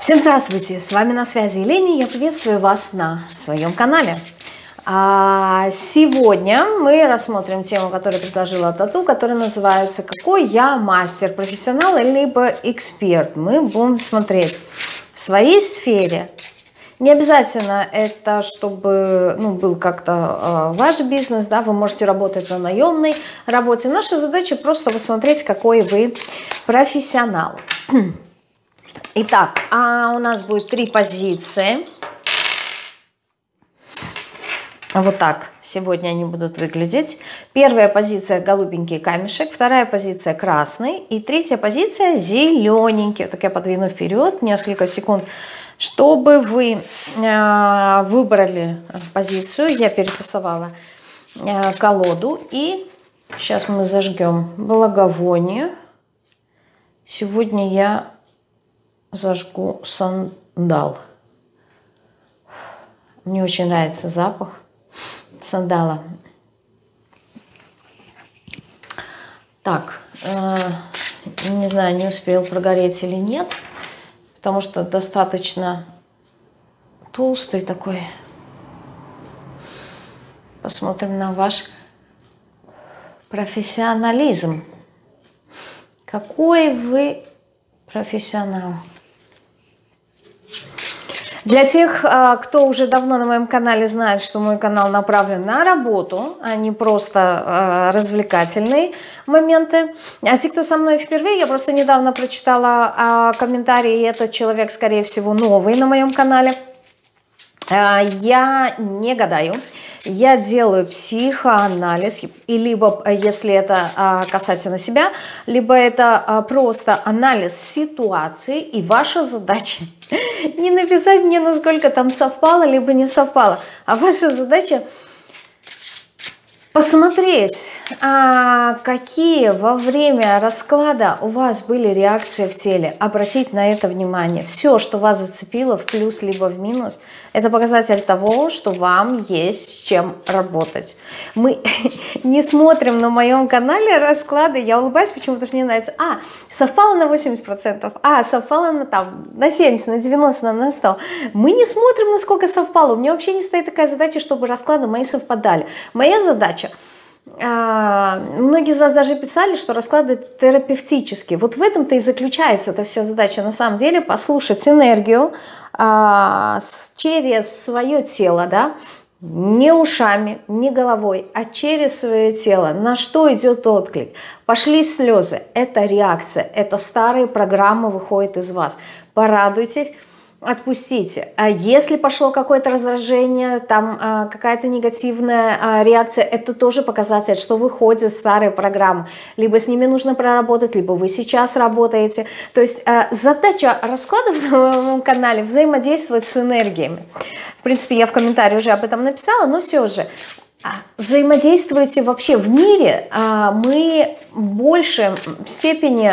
Всем здравствуйте! С вами на связи Елена, я приветствую вас на своем канале. Сегодня мы рассмотрим тему, которую предложила Тату, которая называется «Какой я мастер, профессионал либо эксперт?». Мы будем смотреть в своей сфере. Не обязательно это, чтобы был как-то ваш бизнес, да, вы можете работать на наемной работе. Наша задача просто посмотреть, какой вы профессионал. Итак, у нас будет 3 позиции. Вот так сегодня они будут выглядеть. Первая позиция голубенький камешек, вторая позиция красный и третья позиция зелененький. Вот так я подвину вперед несколько секунд, чтобы вы выбрали позицию. Я перетасовала колоду и сейчас мы зажгем благовоние. Сегодня я зажгу сандал. Мне очень нравится запах сандала. Так, не знаю, не успел прогореть или нет, потому что достаточно толстый такой. Посмотрим на ваш профессионализм. Какой вы профессионал? Для тех, кто уже давно на моем канале, знает, что мой канал направлен на работу, а не просто развлекательные моменты. А те, кто со мной впервые, я просто недавно прочитала комментарий, и этот человек, скорее всего, новый на моем канале. Я не гадаю, я делаю психоанализ, и либо, если это касательно себя, либо это просто анализ ситуации, и ваша задача не написать мне, насколько там совпало, либо не совпало, а ваша задача посмотреть, какие во время расклада у вас были реакции в теле, обратить на это внимание. Все, что вас зацепило в плюс либо в минус, это показатель того, что вам есть с чем работать. Мы не смотрим на моем канале расклады, я улыбаюсь, почему-то мне нравится. Совпало на 80%, совпало на 70, на 90, на 100. Мы не смотрим, насколько совпало. У меня вообще не стоит такая задача, чтобы расклады мои совпадали. Моя задача, многие из вас даже писали, что расклады терапевтические. Вот в этом-то и заключается эта вся задача. На самом деле послушать энергию через свое тело, да, не ушами, не головой, а через свое тело. На что идет отклик? Пошли слезы. Это реакция. Это старые программы выходят из вас. Порадуйтесь. Отпустите. А если пошло какое-то раздражение, там какая-то негативная реакция, это тоже показатель, что выходят старые программы. Либо с ними нужно проработать, либо вы сейчас работаете. То есть задача раскладов на моем канале взаимодействовать с энергиями. В принципе, я в комментарии уже об этом написала, но все же взаимодействуйте вообще в мире. Мы в большей степени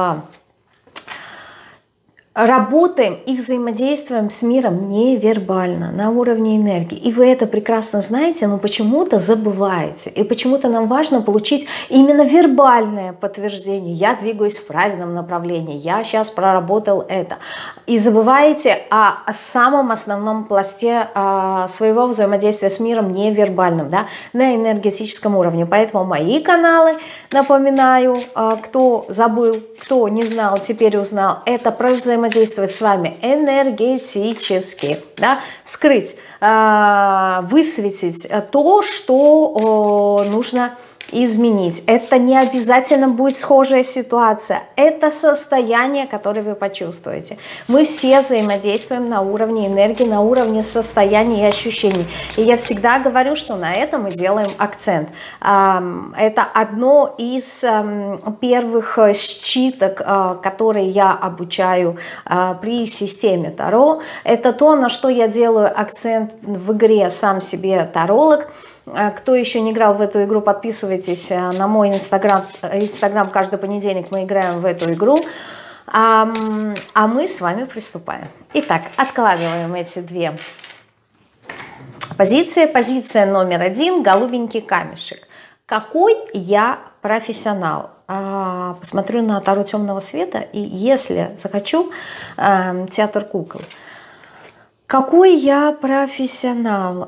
работаем и взаимодействуем с миром невербально, на уровне энергии. И вы это прекрасно знаете, но почему-то забываете. И почему-то нам важно получить именно вербальное подтверждение. Я двигаюсь в правильном направлении, я сейчас проработал это. И забываете о самом основном пласте своего взаимодействия с миром невербальным, да, на энергетическом уровне. Поэтому мои каналы, напоминаю, кто забыл, кто не знал, теперь узнал, это про взаимодействовать с вами энергетически, да, вскрыть, высветить то, что нужно изменить. Это не обязательно будет схожая ситуация, это состояние, которое вы почувствуете. Мы все взаимодействуем на уровне энергии, на уровне состояния и ощущений. И я всегда говорю, что на этом мы делаем акцент. Это одно из первых считок, которые я обучаю при системе Таро. Это то, на что я делаю акцент в игре «Сам себе таролог». Кто еще не играл в эту игру, подписывайтесь на мой инстаграм. Каждый понедельник мы играем в эту игру. А мы с вами приступаем. Итак, откладываем эти 2 позиции. Позиция номер 1 – голубенький камешек. Какой я профессионал? Посмотрю на Таро темного света, и если захочу, театр кукол. Какой я профессионал?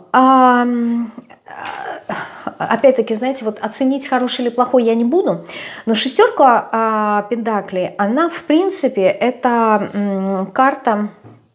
Опять-таки, знаете, вот оценить, хороший или плохой, я не буду, но шестерка пентаклей, она, в принципе, это карта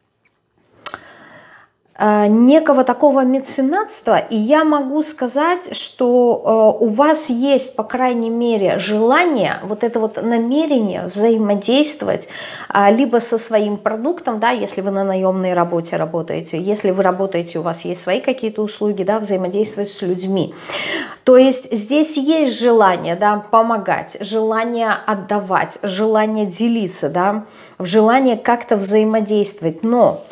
некого такого меценатства, и я могу сказать, что у вас есть, по крайней мере, желание, вот это вот намерение взаимодействовать либо со своим продуктом, да, если вы на наемной работе работаете, если вы работаете, у вас есть свои какие-то услуги, да, взаимодействовать с людьми. То есть здесь есть желание, да, помогать, желание отдавать, желание делиться, да, желание как-то взаимодействовать, но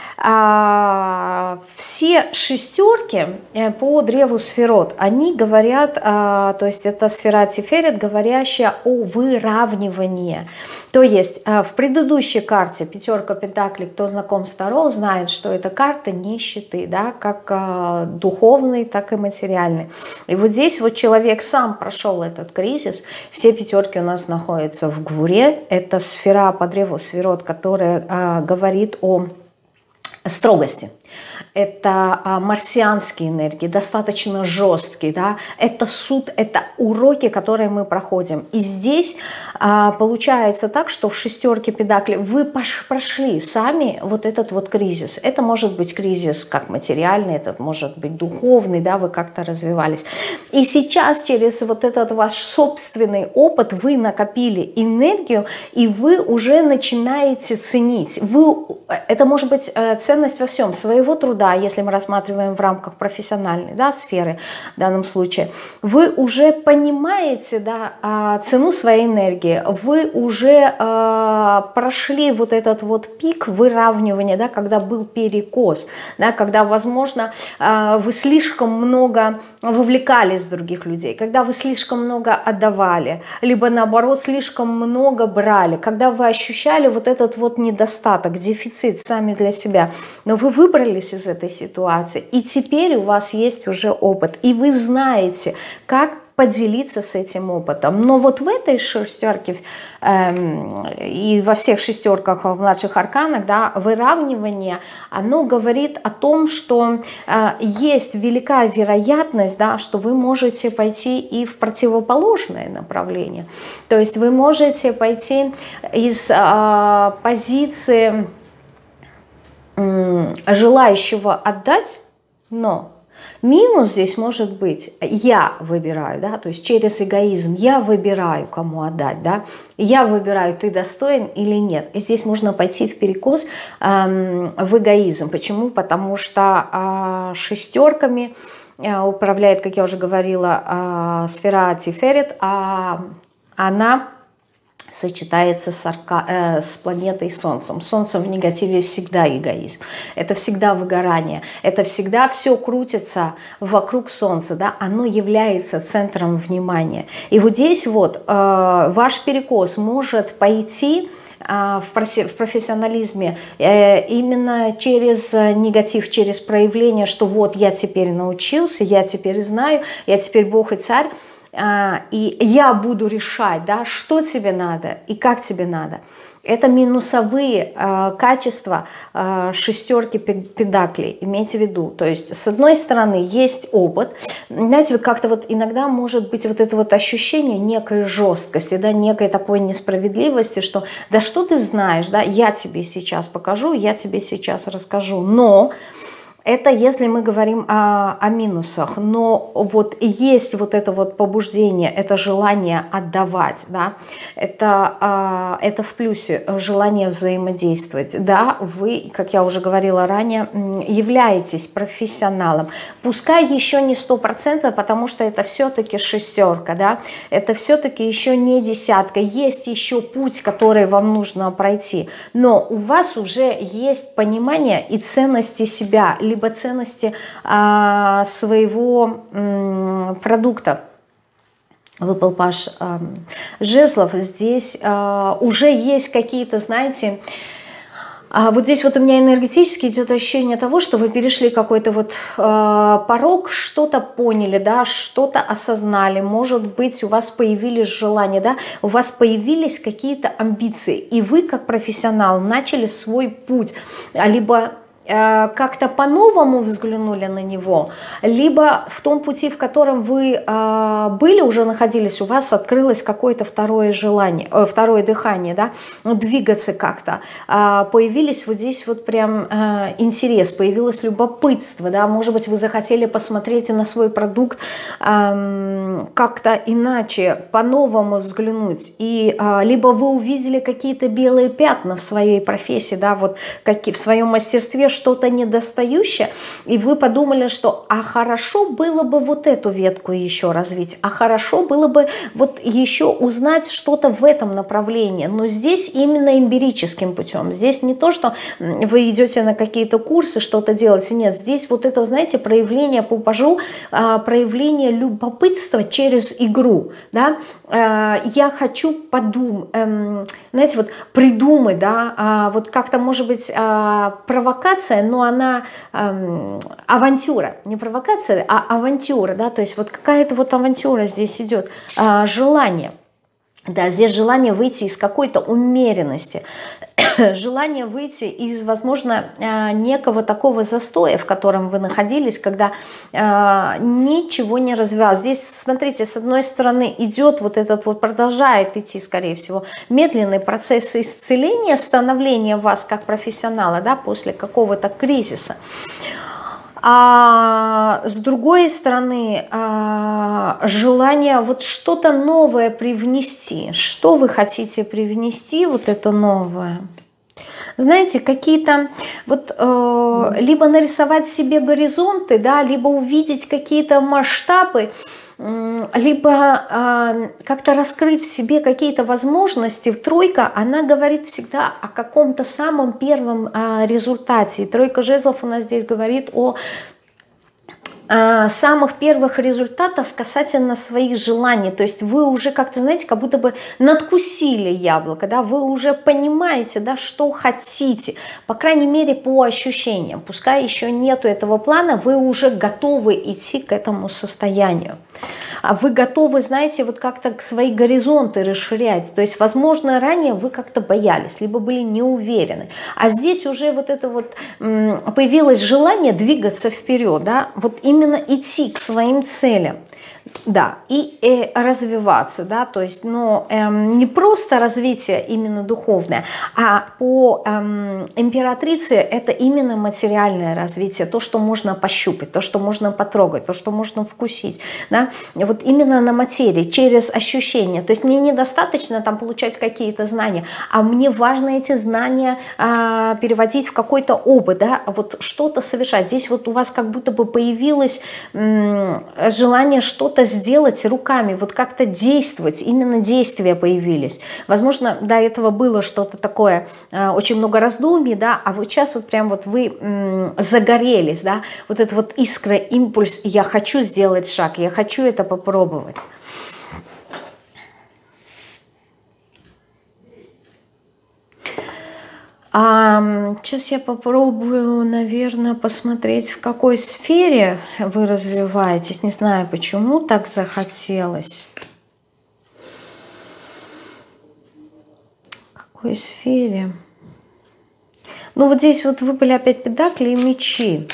все шестерки по древу сферот, они говорят, то есть это сфера Тиферет, говорящая о выравнивании. То есть в предыдущей карте пятерка пентаклей, кто знаком с Таро, знает, что это карта нищеты, да, как духовный, так и материальный. И вот здесь вот человек сам прошел этот кризис, все пятерки у нас находятся в Гвуре, это сфера по древу сферот, которая говорит о строгости. Это марсианские энергии, достаточно жесткие, да? Это суд, это уроки, которые мы проходим. И здесь получается так, что в шестерке пентаклей вы прошли сами вот этот вот кризис. Это может быть кризис как материальный, это может быть духовный, да, вы как-то развивались. И сейчас через вот этот ваш собственный опыт вы накопили энергию, и вы уже начинаете ценить. Это может быть ценность во всем, своего труда, если мы рассматриваем в рамках профессиональной, да, сферы в данном случае, вы уже понимаете, да, цену своей энергии, вы уже прошли вот этот вот пик выравнивания, да, когда был перекос, да, когда, возможно, вы слишком много вовлекались в других людей, когда вы слишком много отдавали, либо наоборот слишком много брали, когда вы ощущали вот этот вот недостаток, дефицит сами для себя, но вы выбрались из этой ситуации, и теперь у вас есть уже опыт, и вы знаете, как поделиться с этим опытом. Но вот в этой шестерке и во всех шестерках в младших арканах, да, выравнивание, оно говорит о том, что есть велика вероятность, да, что вы можете пойти и в противоположное направление. То есть вы можете пойти из позиции желающего отдать, но минус здесь может быть я выбираю, да, то есть через эгоизм я выбираю, кому отдать, да, я выбираю, ты достоин или нет. И здесь можно пойти в перекос в эгоизм. Почему? Потому что шестерками управляет, как я уже говорила, сфера Тиферет, она сочетается с планетой Солнцем. Солнце в негативе всегда эгоизм. Это всегда выгорание. Это всегда все крутится вокруг Солнца. Да? Оно является центром внимания. И вот здесь вот ваш перекос может пойти в профессионализме именно через негатив, через проявление, что вот я теперь научился, я теперь знаю, я теперь Бог и Царь, и я буду решать, да, что тебе надо и как тебе надо. Это минусовые качества шестерки пентаклей, имейте в виду. То есть, с одной стороны, есть опыт. Знаете, как-то вот иногда может быть вот это вот ощущение некой жесткости, да, некой такой несправедливости, что да что ты знаешь, да, я тебе сейчас покажу, я тебе сейчас расскажу, но... Это если мы говорим о минусах, но вот есть вот это вот побуждение, это желание отдавать, да, это в плюсе, желание взаимодействовать. Да, вы, как я уже говорила ранее, являетесь профессионалом. Пускай еще не 100%, потому что это все-таки шестерка, да, это все-таки еще не десятка, есть еще путь, который вам нужно пройти, но у вас уже есть понимание и ценности себя, либо ценности своего продукта. Выпал паж жезлов. Здесь уже есть какие-то, знаете, А вот здесь вот у меня энергетически идет ощущение того, что вы перешли какой-то вот порог, что-то поняли, да, что-то осознали, может быть, у вас появились желания, да, у вас появились какие-то амбиции, и вы как профессионал начали свой путь, либо как-то по-новому взглянули на него, либо в том пути, в котором вы были, уже находились, у вас открылось какое-то второе желание, второе дыхание, да, двигаться как-то. Появились вот здесь вот прям интерес, появилось любопытство, да, может быть, вы захотели посмотреть на свой продукт как-то иначе, по-новому взглянуть, и либо вы увидели какие-то белые пятна в своей профессии, да, вот как в своем мастерстве, что-то недостающее, и вы подумали, что а хорошо было бы вот эту ветку еще развить, а хорошо было бы вот еще узнать что-то в этом направлении, но здесь именно эмпирическим путем, здесь не то, что вы идете на какие-то курсы, что-то делаете, нет, здесь вот это, знаете, проявление по пажу, проявление любопытства через игру, да, я хочу подумать, знаете, вот придумать, да, вот как-то, может быть, провокация, но она авантюра, не провокация, а авантюра, да, то есть вот какая-то вот авантюра здесь идет, желание, да, здесь желание выйти из какой-то умеренности, желание выйти из, возможно, некого такого застоя, в котором вы находились, когда ничего не развивалось. Здесь, смотрите, с одной стороны идет вот этот вот, продолжает идти, скорее всего, медленный процесс исцеления, становления вас как профессионала, да, после какого-то кризиса. А с другой стороны, желание вот что-то новое привнести. Что вы хотите привнести, вот это новое? Знаете, какие-то вот либо нарисовать себе горизонты, да, либо увидеть какие-то масштабы, либо как-то раскрыть в себе какие-то возможности. Тройка, она говорит всегда о каком-то самом первом результате. И тройка жезлов у нас здесь говорит о самых первых результатов касательно своих желаний. То есть вы уже как-то, знаете, как будто бы надкусили яблоко, да, вы уже понимаете, да, что хотите, по крайней мере, по ощущениям. Пускай еще нету этого плана, вы уже готовы идти к этому состоянию. А вы готовы, знаете, вот как-то свои горизонты расширять. То есть, возможно, ранее вы как-то боялись, либо были не уверены. А здесь уже вот это вот появилось желание двигаться вперед, да, вот именно идти к своим целям. Да, и развиваться, да, то есть, но не просто развитие именно духовное, а по императрице это именно материальное развитие, то, что можно пощупать, то, что можно потрогать, то, что можно вкусить, да, вот именно на материи, через ощущения. То есть мне недостаточно там получать какие-то знания, а мне важно эти знания переводить в какой-то опыт, да, вот что-то совершать. Здесь вот у вас как будто бы появилось желание что-то сделать руками, вот как-то действовать, именно действия появились. Возможно, до этого было что-то такое, очень много раздумий, да, а вот сейчас вот прям вот вы загорелись, да, вот это вот искра, импульс, я хочу сделать шаг, я хочу это попробовать. Сейчас я попробую, наверное, посмотреть, в какой сфере вы развиваетесь. Не знаю, почему так захотелось. В какой сфере? Ну, вот здесь вот выпали опять педакли и мечи.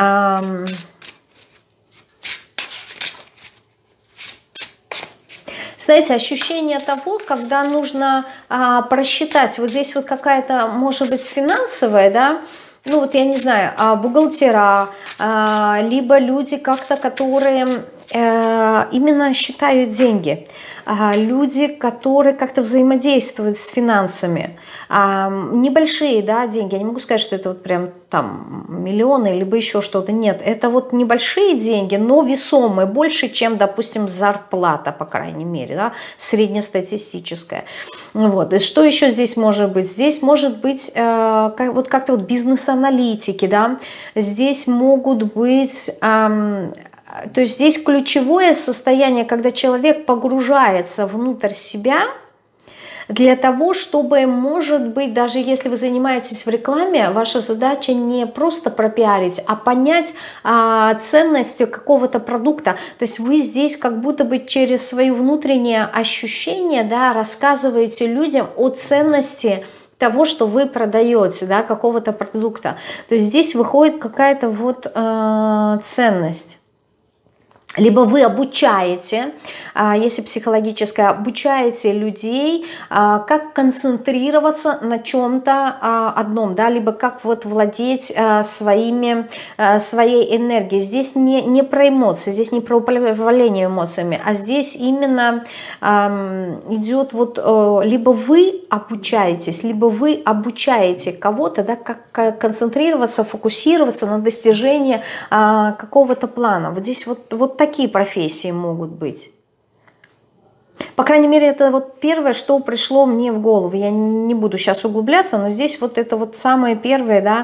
Знаете, ощущение того, когда нужно просчитать, вот здесь вот какая-то, может быть, финансовая, да, ну вот я не знаю, бухгалтера, либо люди как-то, которые именно считают деньги, люди, которые как-то взаимодействуют с финансами, небольшие, да, деньги, я не могу сказать, что это вот прям там миллионы, либо еще что-то, нет, это вот небольшие деньги, но весомые, больше, чем, допустим, зарплата, по крайней мере, да, среднестатистическая. Вот, и что еще здесь может быть? Здесь может быть вот как-то вот бизнес-аналитики, да, здесь могут быть... То есть здесь ключевое состояние, когда человек погружается внутрь себя, для того, чтобы, может быть, даже если вы занимаетесь в рекламе, ваша задача не просто пропиарить, а понять ценность какого-то продукта. То есть вы здесь как будто бы через свои внутренние ощущения, да, рассказываете людям о ценности того, что вы продаете, да, какого-то продукта. То есть здесь выходит какая-то вот ценность. Либо вы обучаете, если психологическое, обучаете людей, как концентрироваться на чем-то одном, да, либо как вот владеть своей энергией. Здесь не про эмоции, здесь не про управление эмоциями, а здесь именно идет вот либо вы обучаетесь, либо вы обучаете кого-то, да, как концентрироваться, фокусироваться на достижении какого-то плана. Вот здесь вот такие профессии могут быть. По крайней мере, это вот первое, что пришло мне в голову. Я не буду сейчас углубляться, но здесь вот это вот самое первое, да,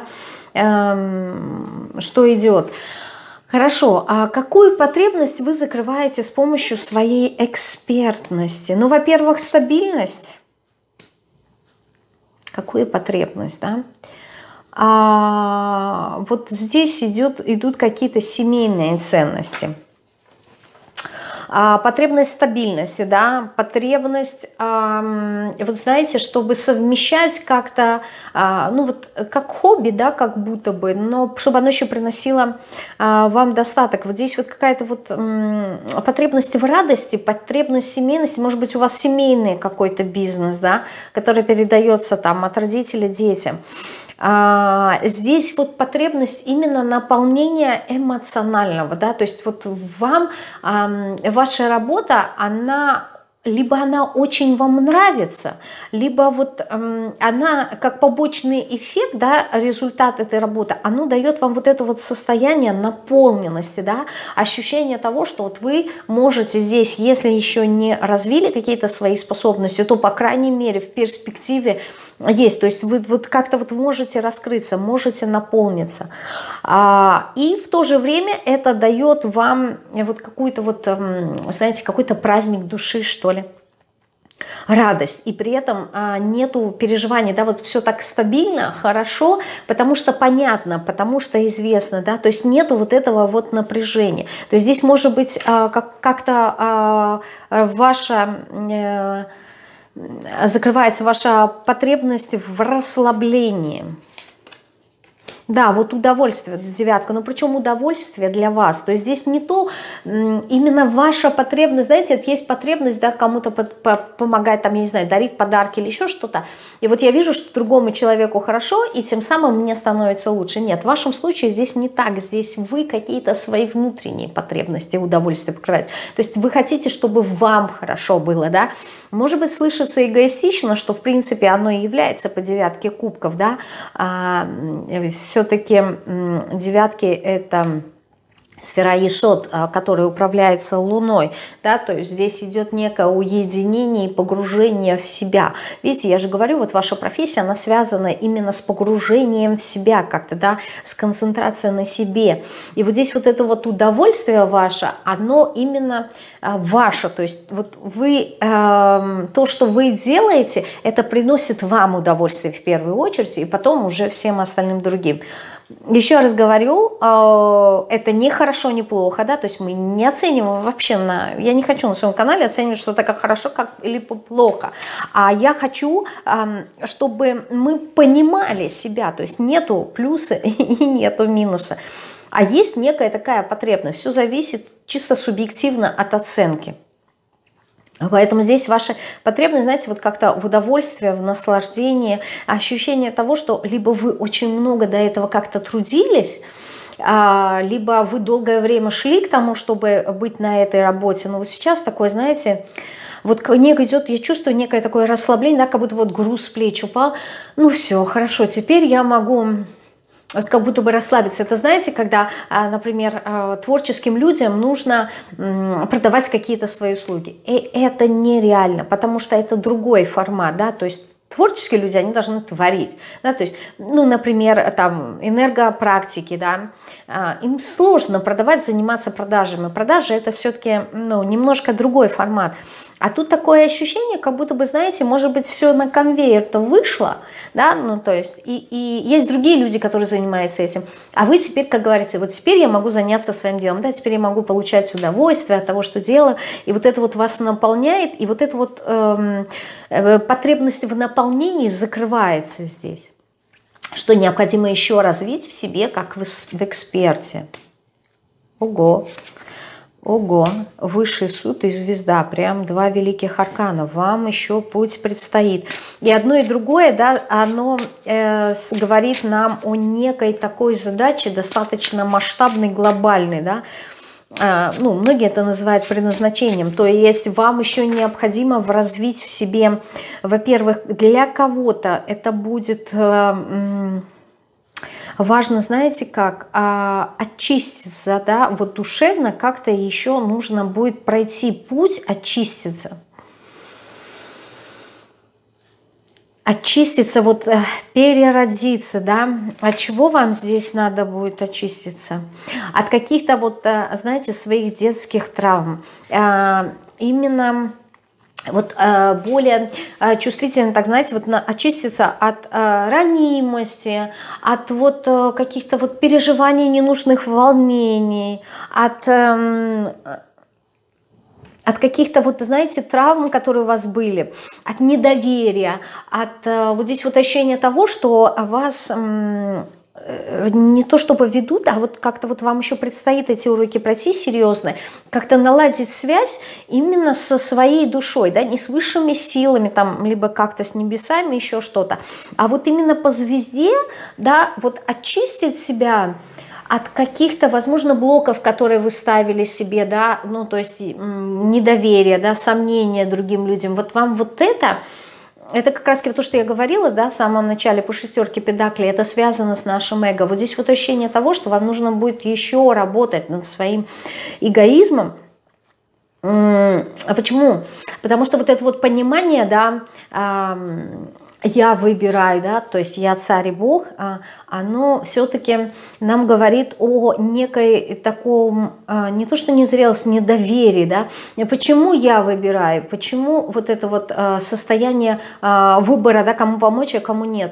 что идет. Хорошо, а какую потребность вы закрываете с помощью своей экспертности? Ну, во-первых, стабильность. Какую потребность, да? Вот здесь идут какие-то семейные ценности. Потребность стабильности, да, потребность, вот знаете, чтобы совмещать как-то, ну вот как хобби, да, как будто бы, но чтобы оно еще приносило вам достаток. Вот здесь вот какая-то вот потребность в радости, потребность в семейности, может быть, у вас семейный какой-то бизнес, да, который передается там от родителей детям. Здесь вот потребность именно наполнения эмоционального, да, то есть вот вам ваша работа, либо она очень вам нравится, либо вот она как побочный эффект, да, результат этой работы, оно дает вам вот это вот состояние наполненности, да, ощущение того, что вот вы можете здесь, если еще не развили какие-то свои способности, то, по крайней мере, в перспективе есть, то есть вы вот как-то вот можете раскрыться, можете наполниться. И в то же время это дает вам вот какую-то вот, знаете, какой-то праздник души, что ли. Радость, и при этом нету переживаний, да, вот все так стабильно, хорошо, потому что понятно, потому что известно, да, то есть нету вот этого вот напряжения. То есть здесь может быть как-то закрывается ваша потребность в расслаблении. Да, вот удовольствие, девятка, но причем удовольствие для вас. То есть здесь не то, именно ваша потребность, знаете, есть потребность, да, кому-то помогать, там, я не знаю, дарить подарки или еще что-то. И вот я вижу, что другому человеку хорошо, и тем самым мне становится лучше. Нет, в вашем случае здесь не так. Здесь вы какие-то свои внутренние потребности, удовольствие покрываете. То есть вы хотите, чтобы вам хорошо было, да. Может быть, слышится эгоистично, что, в принципе, оно и является по девятке кубков, да. Все-таки девятки – это сфера Ешод, которая управляется Луной, да, то есть здесь идет некое уединение и погружение в себя. Видите, я же говорю, вот ваша профессия, она связана именно с погружением в себя как-то, да, с концентрацией на себе. И вот здесь вот это вот удовольствие ваше, оно именно ваше, то есть вот вы, то, что вы делаете, это приносит вам удовольствие в первую очередь, и потом уже всем остальным другим. Еще раз говорю, это не хорошо, не плохо, да, то есть мы не оцениваем вообще, я не хочу на своем канале оценивать что-то как хорошо, как или плохо, а я хочу, чтобы мы понимали себя, то есть нету плюса и нету минуса, а есть некая такая потребность, все зависит чисто субъективно от оценки. Поэтому здесь ваша потребность, знаете, вот как-то в удовольствии, в наслаждении, ощущение того, что либо вы очень много до этого как-то трудились, либо вы долгое время шли к тому, чтобы быть на этой работе. Но вот сейчас такое, знаете, вот идет, я чувствую некое такое расслабление, да, как будто вот груз с плеч упал. Ну все, хорошо, теперь я могу... Вот как будто бы расслабиться. Это знаете, когда, например, творческим людям нужно продавать какие-то свои услуги. И это нереально, потому что это другой формат, да, то есть Творческие люди, они должны творить, да, то есть, ну, например, там, энергопрактики, да, им сложно продавать, заниматься продажами. Продажи — это все-таки, ну, немножко другой формат. А тут такое ощущение, как будто бы, знаете, может быть, все на конвейер-то вышло, да, ну, то есть, и есть другие люди, которые занимаются этим, а вы теперь, как говорится, вот теперь я могу заняться своим делом, да, теперь я могу получать удовольствие от того, что делаю, и вот это вот вас наполняет, и вот эта вот потребность в наполнении закрывается здесь, что необходимо еще развить в себе, как в эксперте. Ого! Ого, высший суд и звезда, прям два великих аркана, вам еще путь предстоит. И одно и другое, да, оно говорит нам о некой такой задаче, достаточно масштабной, глобальной, да. Ну, многие это называют предназначением, то есть вам еще необходимо развить в себе, во-первых, для кого-то это будет... Важно, знаете как, очиститься, да, вот душевно как-то еще нужно будет пройти путь, очиститься. Очиститься, вот переродиться, да. От чего вам здесь надо будет очиститься? От каких-то вот, знаете, своих детских травм. Именно... Вот более чувствительно, так знаете, вот очиститься от ранимости, от вот каких-то вот переживаний, ненужных волнений, от каких-то вот, знаете, травм, которые у вас были, от недоверия, от вот здесь вот ощущения того, что вас... не то чтобы ведут, а вот как-то вот вам еще предстоит эти уроки пройти серьезно, как-то наладить связь именно со своей душой, да, не с высшими силами, там, либо как-то с небесами, еще что-то, а вот именно по звезде, да, вот очистить себя от каких-то, возможно, блоков, которые вы ставили себе, да, ну, то есть недоверие, да, сомнения другим людям, вот вам вот это как раз то, что я говорила, да, в самом начале по шестерке педаклей, это связано с нашим эго. Вот здесь вот ощущение того, что вам нужно будет еще работать над своим эгоизмом. А почему? Потому что вот это вот понимание, да, я выбираю, да, то есть я царь и бог, оно все-таки нам говорит о некой таком, не то что незрелость, недоверии, да, почему я выбираю, почему вот это вот состояние выбора, да, кому помочь, а кому нет,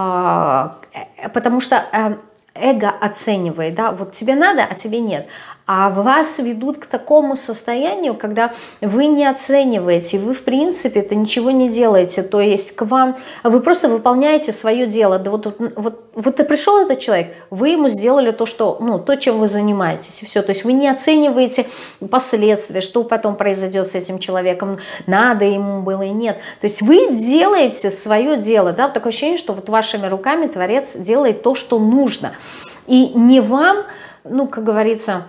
потому что эго оценивает, да, вот тебе надо, а тебе нет. А вас ведут к такому состоянию, когда вы не оцениваете, вы в принципе это ничего не делаете, то есть к вам, вы просто выполняете свое дело. Да вот и пришел этот человек, вы ему сделали то, что, ну, то, чем вы занимаетесь, и все. То есть вы не оцениваете последствия, что потом произойдет с этим человеком, надо ему было и нет. То есть вы делаете свое дело, да, вот такое ощущение, что вот вашими руками Творец делает то, что нужно. И не вам, ну, как говорится,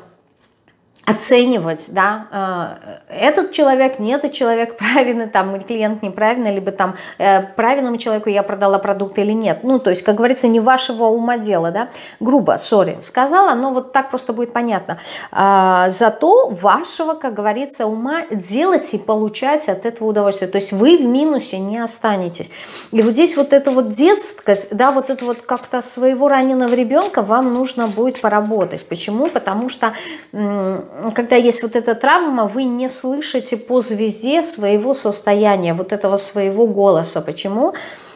оценивать, да, этот человек, не этот человек правильный, там, клиент неправильный, либо там правильному человеку я продала продукт или нет. Ну, то есть, как говорится, не вашего ума дело, да, грубо, сори, сказала, но вот так просто будет понятно. Зато вашего, как говорится, ума делать и получать от этого удовольствие. То есть вы в минусе не останетесь. И вот здесь вот эта вот детскость, да, вот это вот как-то своего раненого ребенка вам нужно будет поработать. Почему? Потому что когда есть вот эта травма, вы не слышите по звезде своего состояния, вот этого своего голоса. Почему?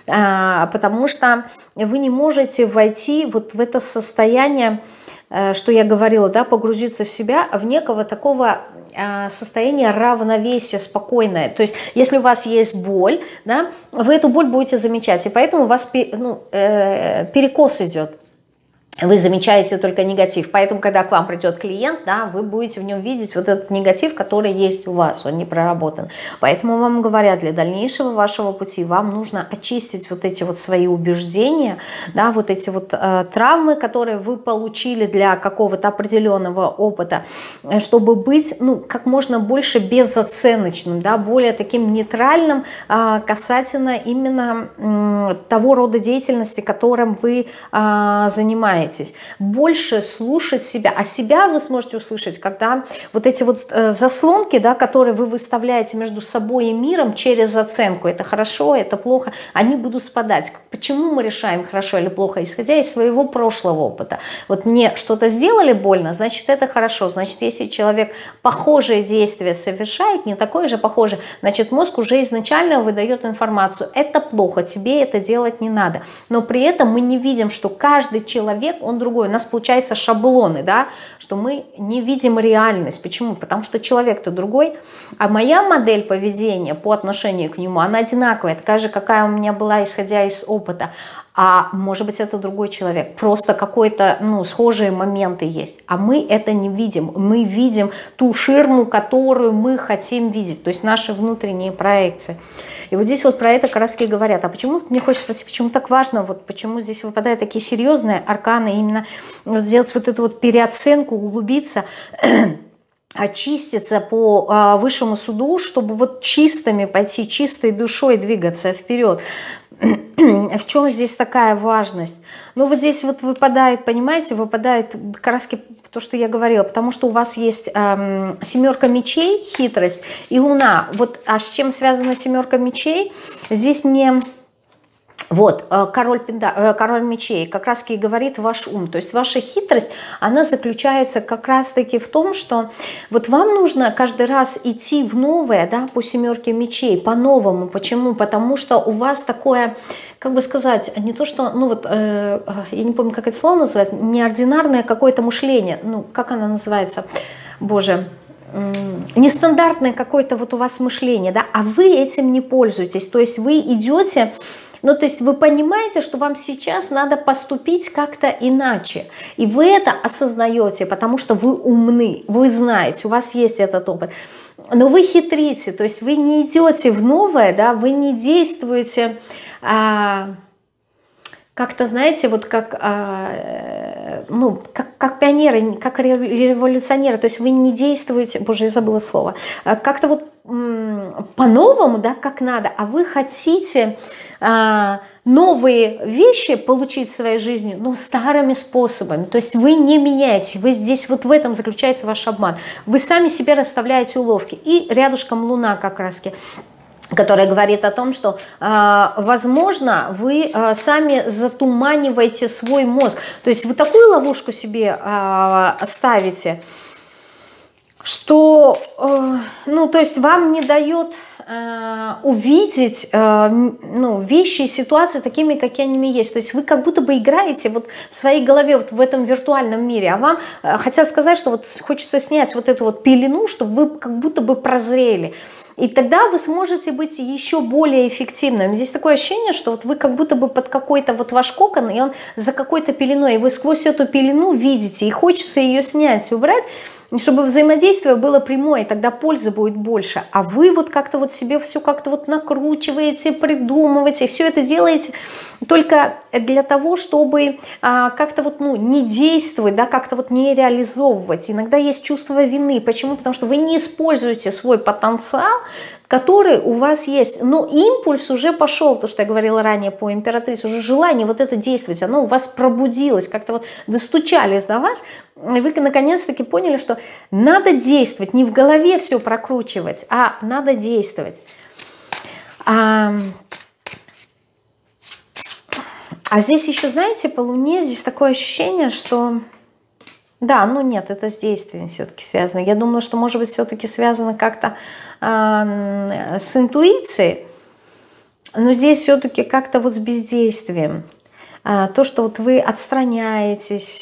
Потому что вы не можете войти вот в это состояние, что я говорила, да, погрузиться в себя, в некого такого состояния равновесия, спокойное. То есть, если у вас есть боль, да, вы эту боль будете замечать, и поэтому у вас перекос идет. Вы замечаете только негатив. Поэтому, когда к вам придет клиент, да, вы будете в нем видеть вот этот негатив, который есть у вас, он не проработан. Поэтому вам говорят, для дальнейшего вашего пути вам нужно очистить вот эти вот свои убеждения, да, вот эти вот травмы, которые вы получили для какого-то определенного опыта, чтобы быть, ну, как можно больше безоценочным, да, более таким нейтральным касательно именно того рода деятельности, которым вы занимаетесь. занимаетесь. Больше слушать себя. А себя вы сможете услышать, когда вот эти вот заслонки, да, которые вы выставляете между собой и миром через оценку, это хорошо, это плохо, они будут спадать. Почему мы решаем, хорошо или плохо, исходя из своего прошлого опыта? Вот мне что-то сделали больно, значит, это хорошо. Значит, если человек похожие действия совершает, не такое же похожее, значит, мозг уже изначально выдает информацию. Это плохо, тебе это делать не надо. Но при этом мы не видим, что каждый человек, он другой. У нас получается шаблоны, да, что мы не видим реальность. Почему? Потому что человек-то другой, а моя модель поведения по отношению к нему, она одинаковая, такая же, какая у меня была, исходя из опыта. А может быть, это другой человек. Просто какой-то, ну, схожие моменты есть. А мы это не видим. Мы видим ту ширму, которую мы хотим видеть. То есть наши внутренние проекции. И вот здесь вот про это как раз и говорят. А почему, мне хочется спросить, почему так важно, вот почему здесь выпадают такие серьезные арканы, именно вот сделать вот эту вот переоценку, углубиться, очиститься по высшему суду, чтобы вот чистыми пойти, чистой душой двигаться вперед. В чем здесь такая важность? Ну вот здесь вот выпадает, понимаете, выпадает как раз то, что я говорила, потому что у вас есть семерка мечей, хитрость и луна. Вот, а с чем связана семерка мечей? Здесь не... Вот, король мечей как раз-таки и говорит ваш ум. То есть ваша хитрость, она заключается как раз-таки в том, что вот вам нужно каждый раз идти в новое, да, по семерке мечей, по-новому. Почему? Потому что у вас такое, как бы сказать, не то что, ну вот, я не помню, как это слово называется, неординарное какое-то мышление. Ну, как оно называется? Боже... Нестандартное какое-то вот у вас мышление, да, а вы этим не пользуетесь. То есть вы идете... Ну, то есть вы понимаете, что вам сейчас надо поступить как-то иначе. И вы это осознаете, потому что вы умны, вы знаете, у вас есть этот опыт. Но вы хитрите, то есть вы не идете в новое, да, вы не действуете... как-то, знаете, вот как, ну, как пионеры, как революционеры, то есть вы не действуете, боже, я забыла слово, как-то вот по-новому, да, как надо, а вы хотите новые вещи получить в своей жизни, но старыми способами, то есть вы не меняете, вы здесь, вот в этом заключается ваш обман, вы сами себе расставляете уловки, и рядышком луна как раз-таки, которая говорит о том, что, возможно, вы сами затуманиваете свой мозг. То есть вы такую ловушку себе ставите, что, ну, то есть вам не дает увидеть, ну, вещи и ситуации такими, какие они есть. То есть вы как будто бы играете вот в своей голове вот в этом виртуальном мире, а вам хотят сказать, что вот хочется снять вот эту вот пелену, чтобы вы как будто бы прозрели. И тогда вы сможете быть еще более эффективным. Здесь такое ощущение, что вот вы как будто бы под какой-то вот ваш кокон, и он за какой-то пеленой, и вы сквозь эту пелену видите, и хочется ее снять, убрать, чтобы взаимодействие было прямое, и тогда пользы будет больше. А вы вот как-то вот себе все как-то вот накручиваете, придумываете, и все это делаете только для того, чтобы как-то вот, ну, не действовать, да, как-то вот не реализовывать. Иногда есть чувство вины. Почему? Потому что вы не используете свой потенциал, который у вас есть. Но импульс уже пошел, то, что я говорила ранее по императрице, уже желание вот это действовать, оно у вас пробудилось, как-то вот достучались до вас, и вы наконец-таки поняли, что надо действовать, не в голове все прокручивать, а надо действовать. А здесь еще, знаете, по Луне здесь такое ощущение, что... Да, ну нет, это с действием все-таки связано. Я думала, что, может быть, все-таки связано как-то с интуицией, но здесь все-таки как-то вот с бездействием. То, что вот вы отстраняетесь,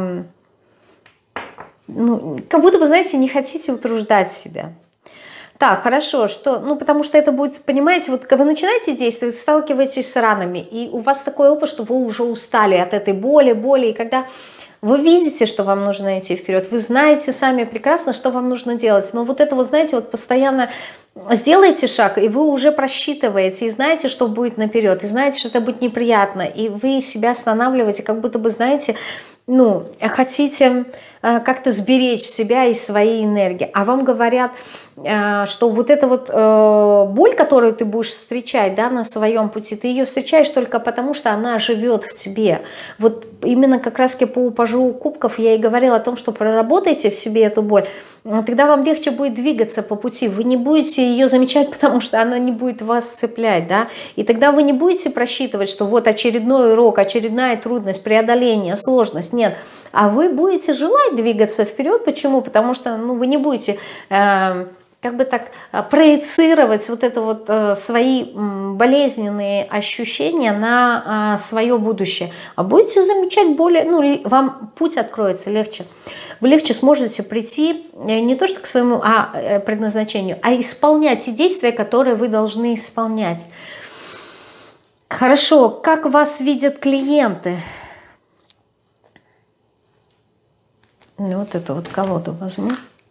ну, как будто бы, знаете, не хотите утруждать себя. Так, хорошо, что, ну, потому что это будет, понимаете, вот когда вы начинаете действовать, сталкиваетесь с ранами, и у вас такой опыт, что вы уже устали от этой боли, и когда вы видите, что вам нужно идти вперед, вы знаете сами прекрасно, что вам нужно делать, но вот это, вы знаете, вот постоянно сделаете шаг, и вы уже просчитываете, и знаете, что будет наперед, и знаете, что это будет неприятно, и вы себя останавливаете, как будто бы, знаете, ну, хотите как-то сберечь себя и свои энергии. А вам говорят, что вот эта вот боль, которую ты будешь встречать, да, на своем пути, ты ее встречаешь только потому, что она живет в тебе. Вот именно как раз-таки по упажу кубков я и говорила о том, что проработайте в себе эту боль, тогда вам легче будет двигаться по пути. Вы не будете ее замечать, потому что она не будет вас цеплять, да, и тогда вы не будете просчитывать, что вот очередной урок, очередная трудность, преодоление, сложность, нет. А вы будете желать двигаться вперед. Почему? Потому что вы не будете как бы так проецировать вот это вот свои болезненные ощущения на свое будущее, а будете замечать более, вам путь откроется легче. Вы легче сможете прийти не то что к своему предназначению, а исполнять те действия, которые вы должны исполнять. Хорошо, как вас видят клиенты? Вот эту вот колоду возьму.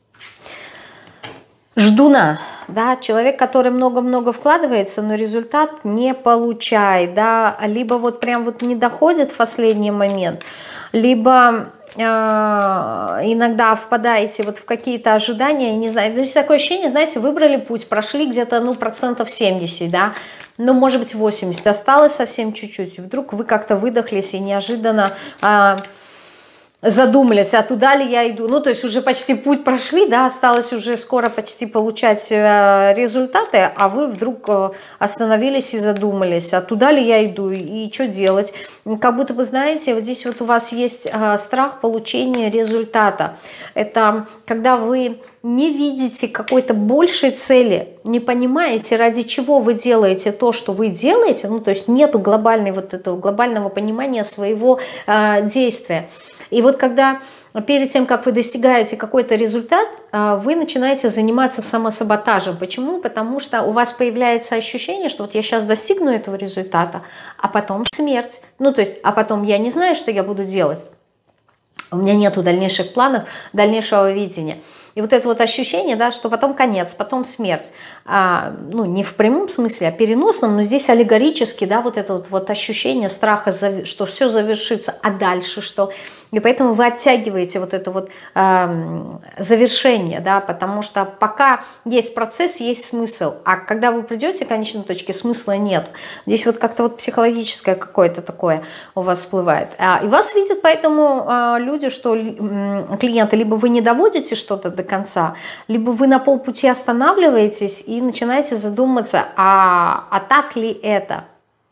Ждуна, да, человек, который много-много вкладывается, но результат не получает, да, либо вот прям вот не доходит в последний момент, либо иногда впадаете вот в какие-то ожидания, не знаю, здесь такое ощущение, знаете, выбрали путь, прошли где-то, 70%, да, может быть 80%, осталось совсем чуть-чуть, вдруг вы как-то выдохлись и неожиданно задумались, а туда ли я иду, то есть уже почти путь прошли, да, осталось уже скоро почти получать результаты, а вы вдруг остановились и задумались, а туда ли я иду и что делать, как будто бы, знаете, вот здесь вот у вас есть страх получения результата, это когда вы не видите какой-то большей цели, не понимаете, ради чего вы делаете то, что вы делаете, то есть нету глобального понимания своего действия. И вот когда перед тем, как вы достигаете какой-то результат, вы начинаете заниматься самосаботажем. Почему? Потому что у вас появляется ощущение, что вот я сейчас достигну этого результата, а потом смерть. То есть, а потом я не знаю, что я буду делать. У меня нету дальнейших планов, дальнейшего видения. И вот это вот ощущение, да, что потом конец, потом смерть. Не в прямом смысле, а переносном, но здесь аллегорически, да, вот это вот ощущение страха, что все завершится, а дальше что? И поэтому вы оттягиваете вот это вот завершение, да, потому что пока есть процесс, есть смысл, а когда вы придете к конечной точке, смысла нет. Здесь вот как-то вот психологическое какое-то такое у вас всплывает. И вас видят поэтому люди, что клиенты, либо вы не доводите что-то до конца, либо вы на полпути останавливаетесь и начинаете задуматься, а так ли это?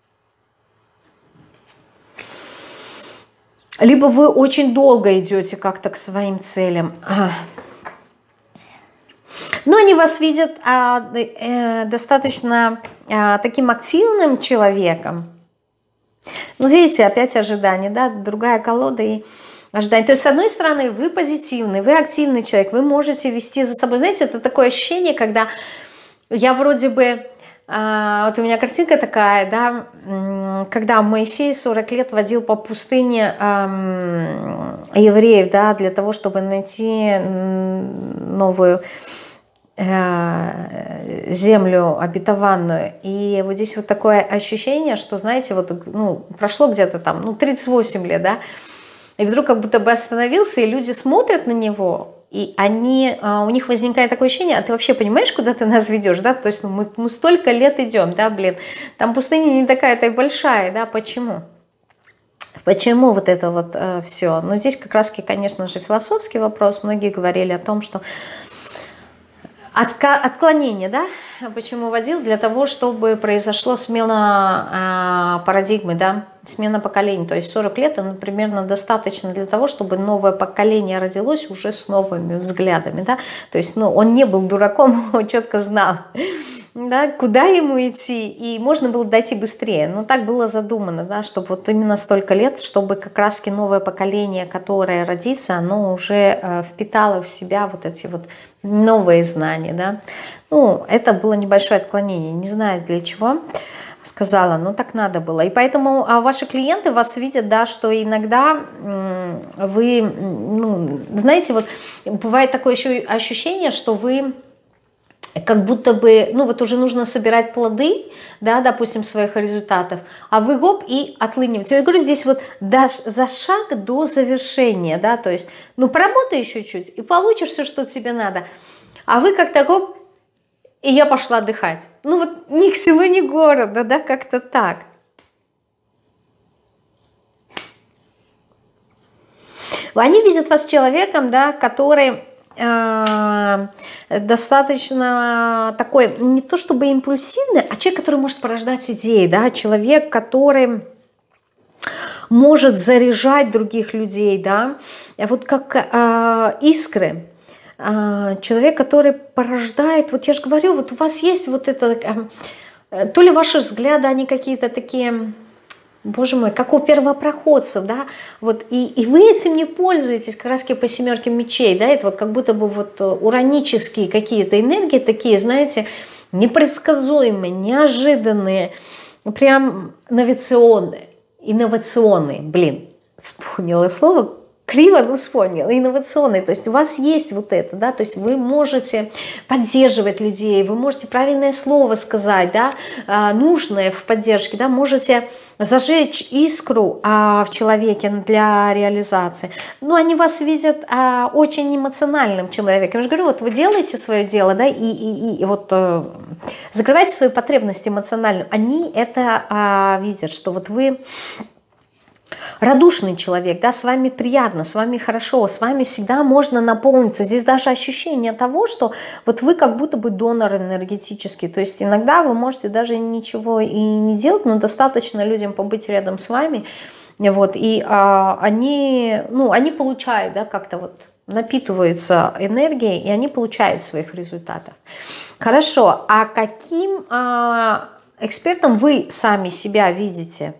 Либо вы очень долго идете как-то к своим целям. Но они вас видят достаточно таким активным человеком. Видите, опять ожидание, да, другая колода и ожидание. То есть, с одной стороны, вы позитивный, вы активный человек, вы можете вести за собой. Знаете, это такое ощущение, когда я вроде бы... Вот у меня картинка такая, да, когда Моисей 40 лет водил по пустыне евреев, да, для того, чтобы найти новую землю обетованную. И вот здесь вот такое ощущение, что, знаете, вот, прошло где-то там, 38 лет, да, и вдруг как будто бы остановился, и люди смотрят на него, и у них возникает такое ощущение, а ты вообще понимаешь, куда ты нас ведешь, да, то есть мы столько лет идем, да, там пустыня не такая-то и большая, да, почему? Почему вот это вот все? Но здесь как раз-таки, конечно же, философский вопрос, многие говорили о том, что отклонение, да, почему водил? Для того, чтобы произошла смена парадигмы, да, смена поколений. То есть 40 лет, примерно достаточно для того, чтобы новое поколение родилось уже с новыми взглядами, да. То есть, он не был дураком, он четко знал, да, куда ему идти, и можно было дойти быстрее. Но так было задумано, да, чтобы вот именно столько лет, чтобы как раз-таки новое поколение, которое родится, оно уже впитало в себя вот эти вот новые знания, да. Это было небольшое отклонение, не знаю для чего сказала, но так надо было. И поэтому ваши клиенты вас видят, да, что иногда вы, знаете, вот бывает такое еще ощущение, что вы как будто бы, ну вот уже нужно собирать плоды, да, допустим, своих результатов, а вы гоп и отлыниваете. Я говорю, здесь вот за шаг до завершения, да, то есть, ну поработай еще чуть и получишь все, что тебе надо. А вы как-то гоп, и я пошла отдыхать. Ну вот ни к селу, ни к городу, да, как-то так. Они видят вас человеком, да, который достаточно такой, не то чтобы импульсивный, а человек, который может порождать идеи, да, человек, который может заряжать других людей, да, вот как искры. Человек, который порождает, вот я же говорю, вот у вас есть вот это, то ли ваши взгляды, они какие-то такие... Боже мой, как у первопроходцев, да, вот, и вы этим не пользуетесь, как раз по 7 мечей, да, это вот как будто бы вот уранические какие-то энергии такие, знаете, непредсказуемые, неожиданные, прям инновационные, блин, вспомнила слово, криво, но вспомнила, инновационные, то есть у вас есть вот это, да, то есть вы можете поддерживать людей, вы можете правильное слово сказать, да, нужное в поддержке, да, можете зажечь искру в человеке для реализации. Но они вас видят очень эмоциональным человеком. Я же говорю, вот вы делаете свое дело, да, и вот закрываете свои потребности эмоционально. Они это видят, что вот вы радушный человек, да, с вами приятно, с вами хорошо, с вами всегда можно наполниться. Здесь даже ощущение того, что вот вы как будто бы донор энергетический, то есть иногда вы можете даже ничего и не делать, но достаточно людям побыть рядом с вами, вот, и они получают, да, как-то вот напитываются энергией, и они получают своих результатов. Хорошо, а каким экспертом вы сами себя видите?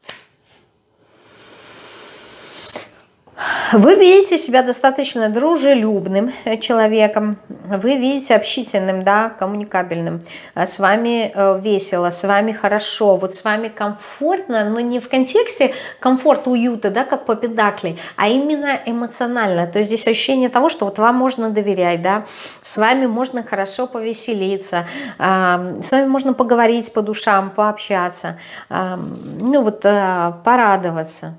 Вы видите себя достаточно дружелюбным человеком, вы видите общительным, да, коммуникабельным, с вами весело, с вами хорошо, вот с вами комфортно, но не в контексте комфорта, уюта, да, как по педакли, а именно эмоционально. То есть здесь ощущение того, что вот вам можно доверять, да, с вами можно хорошо повеселиться, с вами можно поговорить по душам, пообщаться, ну вот порадоваться.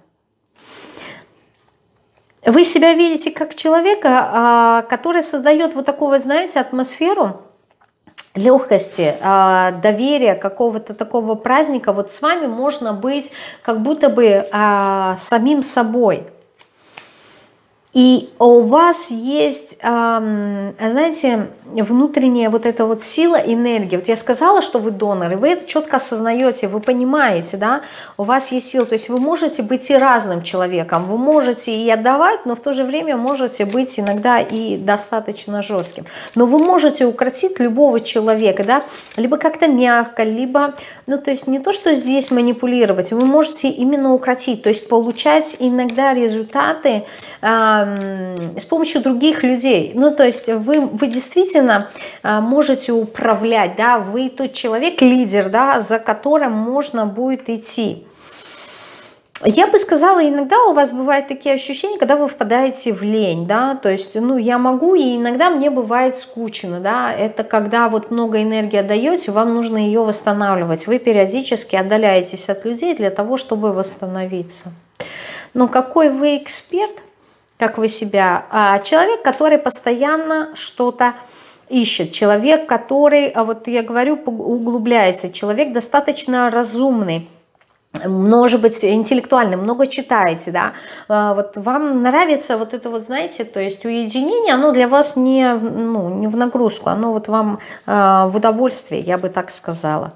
Вы себя видите как человека, который создает вот такую, вот, знаете, атмосферу легкости, доверия, какого-то такого праздника. Вот с вами можно быть как будто бы самим собой. И у вас есть, знаете, внутренняя вот эта вот сила, энергия. Вот я сказала, что вы донор, и вы это четко осознаете, вы понимаете, да, у вас есть сила. То есть вы можете быть и разным человеком, вы можете и отдавать, но в то же время можете быть иногда и достаточно жестким. Но вы можете укротить любого человека, да, либо как-то мягко, либо, ну, то есть не то, что здесь манипулировать, вы можете именно укротить, то есть получать иногда результаты с помощью других людей. Ну, то есть вы действительно можете управлять, да, вы тот человек, лидер, да, за которым можно будет идти. Я бы сказала, иногда у вас бывают такие ощущения, когда вы впадаете в лень, да, то есть, ну, я могу, и иногда мне бывает скучно, да, это когда вот много энергии отдаете, вам нужно ее восстанавливать, вы периодически отдаляетесь от людей для того, чтобы восстановиться. Но какой вы эксперт, как вы себя? Человек, который постоянно что-то ищет, человек, который, вот я говорю, углубляется, человек достаточно разумный, может быть, интеллектуальный, много читаете, да, вот вам нравится вот это вот, знаете, то есть уединение, оно для вас не в нагрузку, оно вот вам в удовольствие, я бы так сказала.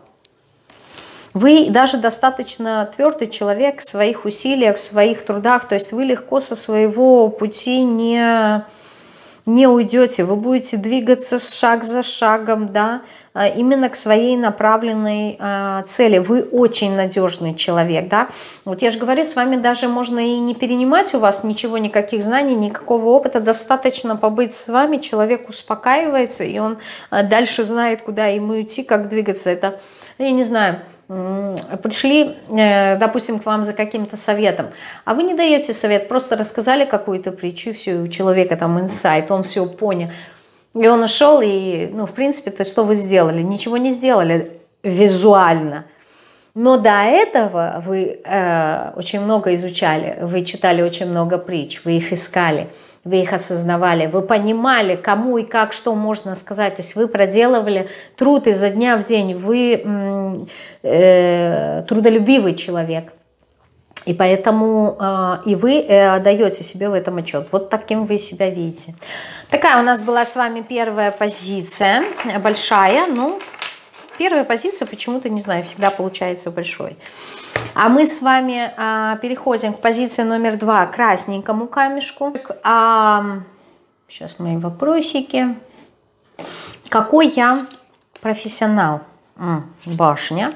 Вы даже достаточно твердый человек в своих усилиях, в своих трудах, то есть вы легко со своего пути не уйдете, вы будете двигаться шаг за шагом, да, именно к своей направленной цели. Вы очень надежный человек, да. Вот я же говорю, с вами даже можно и не перенимать у вас ничего, никаких знаний, никакого опыта, достаточно побыть с вами, человек успокаивается, и он дальше знает, куда ему идти, как двигаться. Это, я не знаю, пришли, допустим, к вам за каким-то советом, а вы не даете совет, просто рассказали какую-то притчу, и все, у человека там инсайт, он все понял. И он ушел, и, ну, в принципе-то, что вы сделали? Ничего не сделали визуально. Но до этого вы очень много изучали, вы читали очень много притч, вы их искали, вы их осознавали, вы понимали, кому и как, что можно сказать. То есть вы проделывали труд изо дня в день, вы трудолюбивый человек. И поэтому и вы даете себе в этом отчет. Вот таким вы себя видите. Такая у нас была с вами первая позиция, большая, ну, первая позиция почему-то, не знаю, всегда получается большой. А мы с вами переходим к позиции номер 2, красненькому камешку. Сейчас мои вопросики. Какой я профессионал? Башня.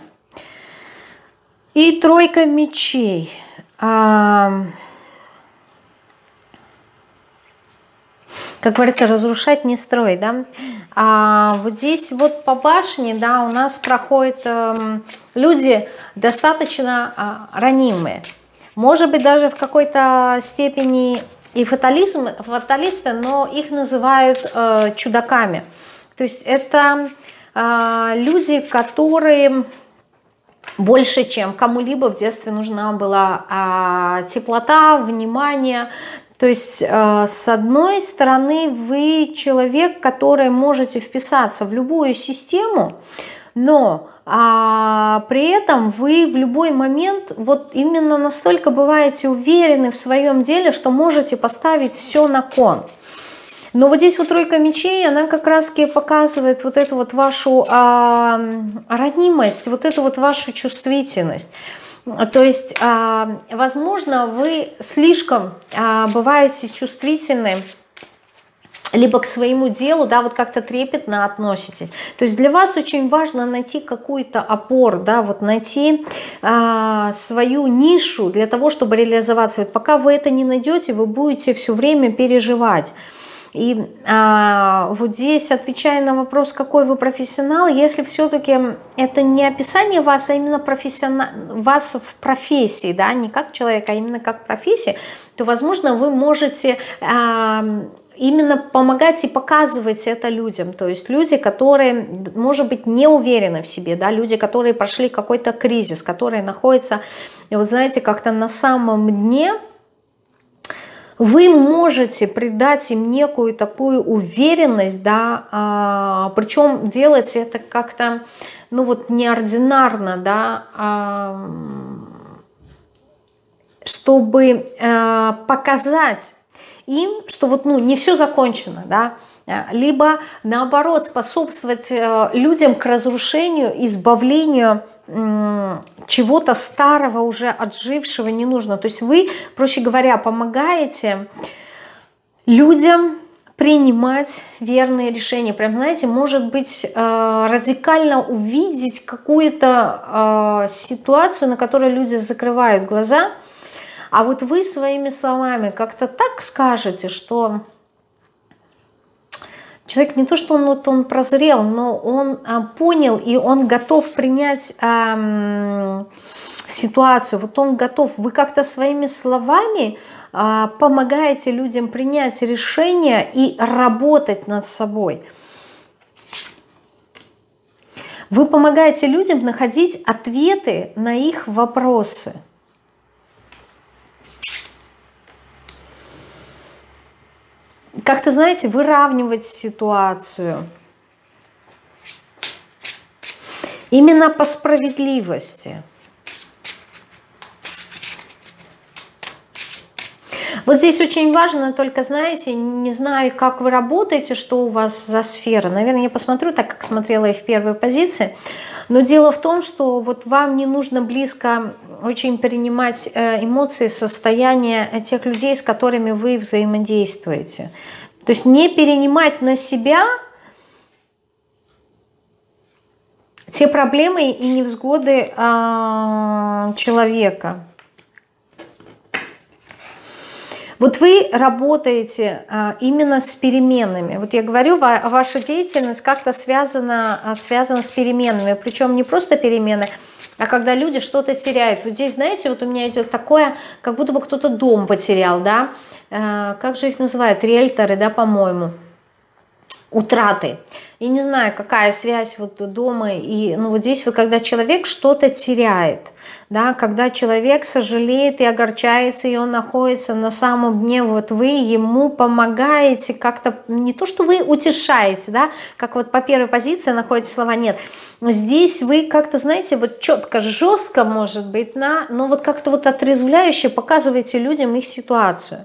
И тройка мечей. Как говорится, разрушать не строить, да. Вот здесь вот по башне, да, у нас проходят люди достаточно ранимые. Может быть, даже в какой-то степени и фаталисты, но их называют чудаками. То есть это люди, которые больше, чем кому-либо в детстве нужна была теплота, внимание. То есть, с одной стороны, вы человек, который можете вписаться в любую систему, но при этом вы в любой момент вот именно настолько бываете уверены в своем деле, что можете поставить все на кон. Но вот здесь вот тройка мечей, она как раз-таки показывает вот эту вот вашу ранимость, вот эту вот вашу чувствительность. То есть, возможно, вы слишком бываете чувствительны либо к своему делу, да, вот как-то трепетно относитесь. То есть для вас очень важно найти какую-то опору, да, вот найти свою нишу для того, чтобы реализоваться. Вот пока вы это не найдете, вы будете все время переживать. И вот здесь, отвечая на вопрос, какой вы профессионал, если все-таки это не описание вас, а именно вас в профессии, да, не как человека, а именно как профессия, то, возможно, вы можете именно помогать и показывать это людям. То есть люди, которые, может быть, не уверены в себе, да, люди, которые прошли какой-то кризис, которые находятся, вот знаете, как-то на самом дне. Вы можете придать им некую такую уверенность, да, причем делать это как-то, ну вот, неординарно, да, чтобы показать им, что вот, ну, не все закончено, да, либо наоборот способствовать людям к разрушению, избавлению чего-то старого, уже отжившего, не нужно. То есть вы, проще говоря, помогаете людям принимать верные решения. Прям, знаете, может быть, радикально увидеть какую-то ситуацию, на которую люди закрывают глаза, а вот вы своими словами как-то так скажете, что человек не то, что он прозрел, но он понял, и он готов принять ситуацию. Вот он готов. Вы как-то своими словами помогаете людям принять решение и работать над собой. Вы помогаете людям находить ответы на их вопросы. Как-то, знаете, выравнивать ситуацию. Именно по справедливости. Вот здесь очень важно, только, знаете, не знаю, как вы работаете, что у вас за сфера. Наверное, я посмотрю так, как смотрела и в первой позиции. Но дело в том, что вот вам не нужно близко очень перенимать эмоции, состояние тех людей, с которыми вы взаимодействуете. То есть не перенимать на себя те проблемы и невзгоды человека. Вот вы работаете именно с переменными. Вот я говорю, ваша деятельность как-то связана с переменами. Причем не просто перемены, а когда люди что-то теряют. Вот здесь, знаете, вот у меня идет такое, как будто бы кто-то дом потерял, да? Как же их называют? Риэлторы, да, по-моему. утраты. Я не знаю, какая связь вот дома и, ну, вот здесь вот, когда человек что-то теряет, да, когда человек сожалеет и огорчается, и он находится на самом дне, вот вы ему помогаете как-то, не то, что вы утешаете, да, как вот по первой позиции находите слова, нет, здесь вы как-то, знаете, вот четко, жестко, может быть, но вот как-то вот отрезвляюще показываете людям их ситуацию.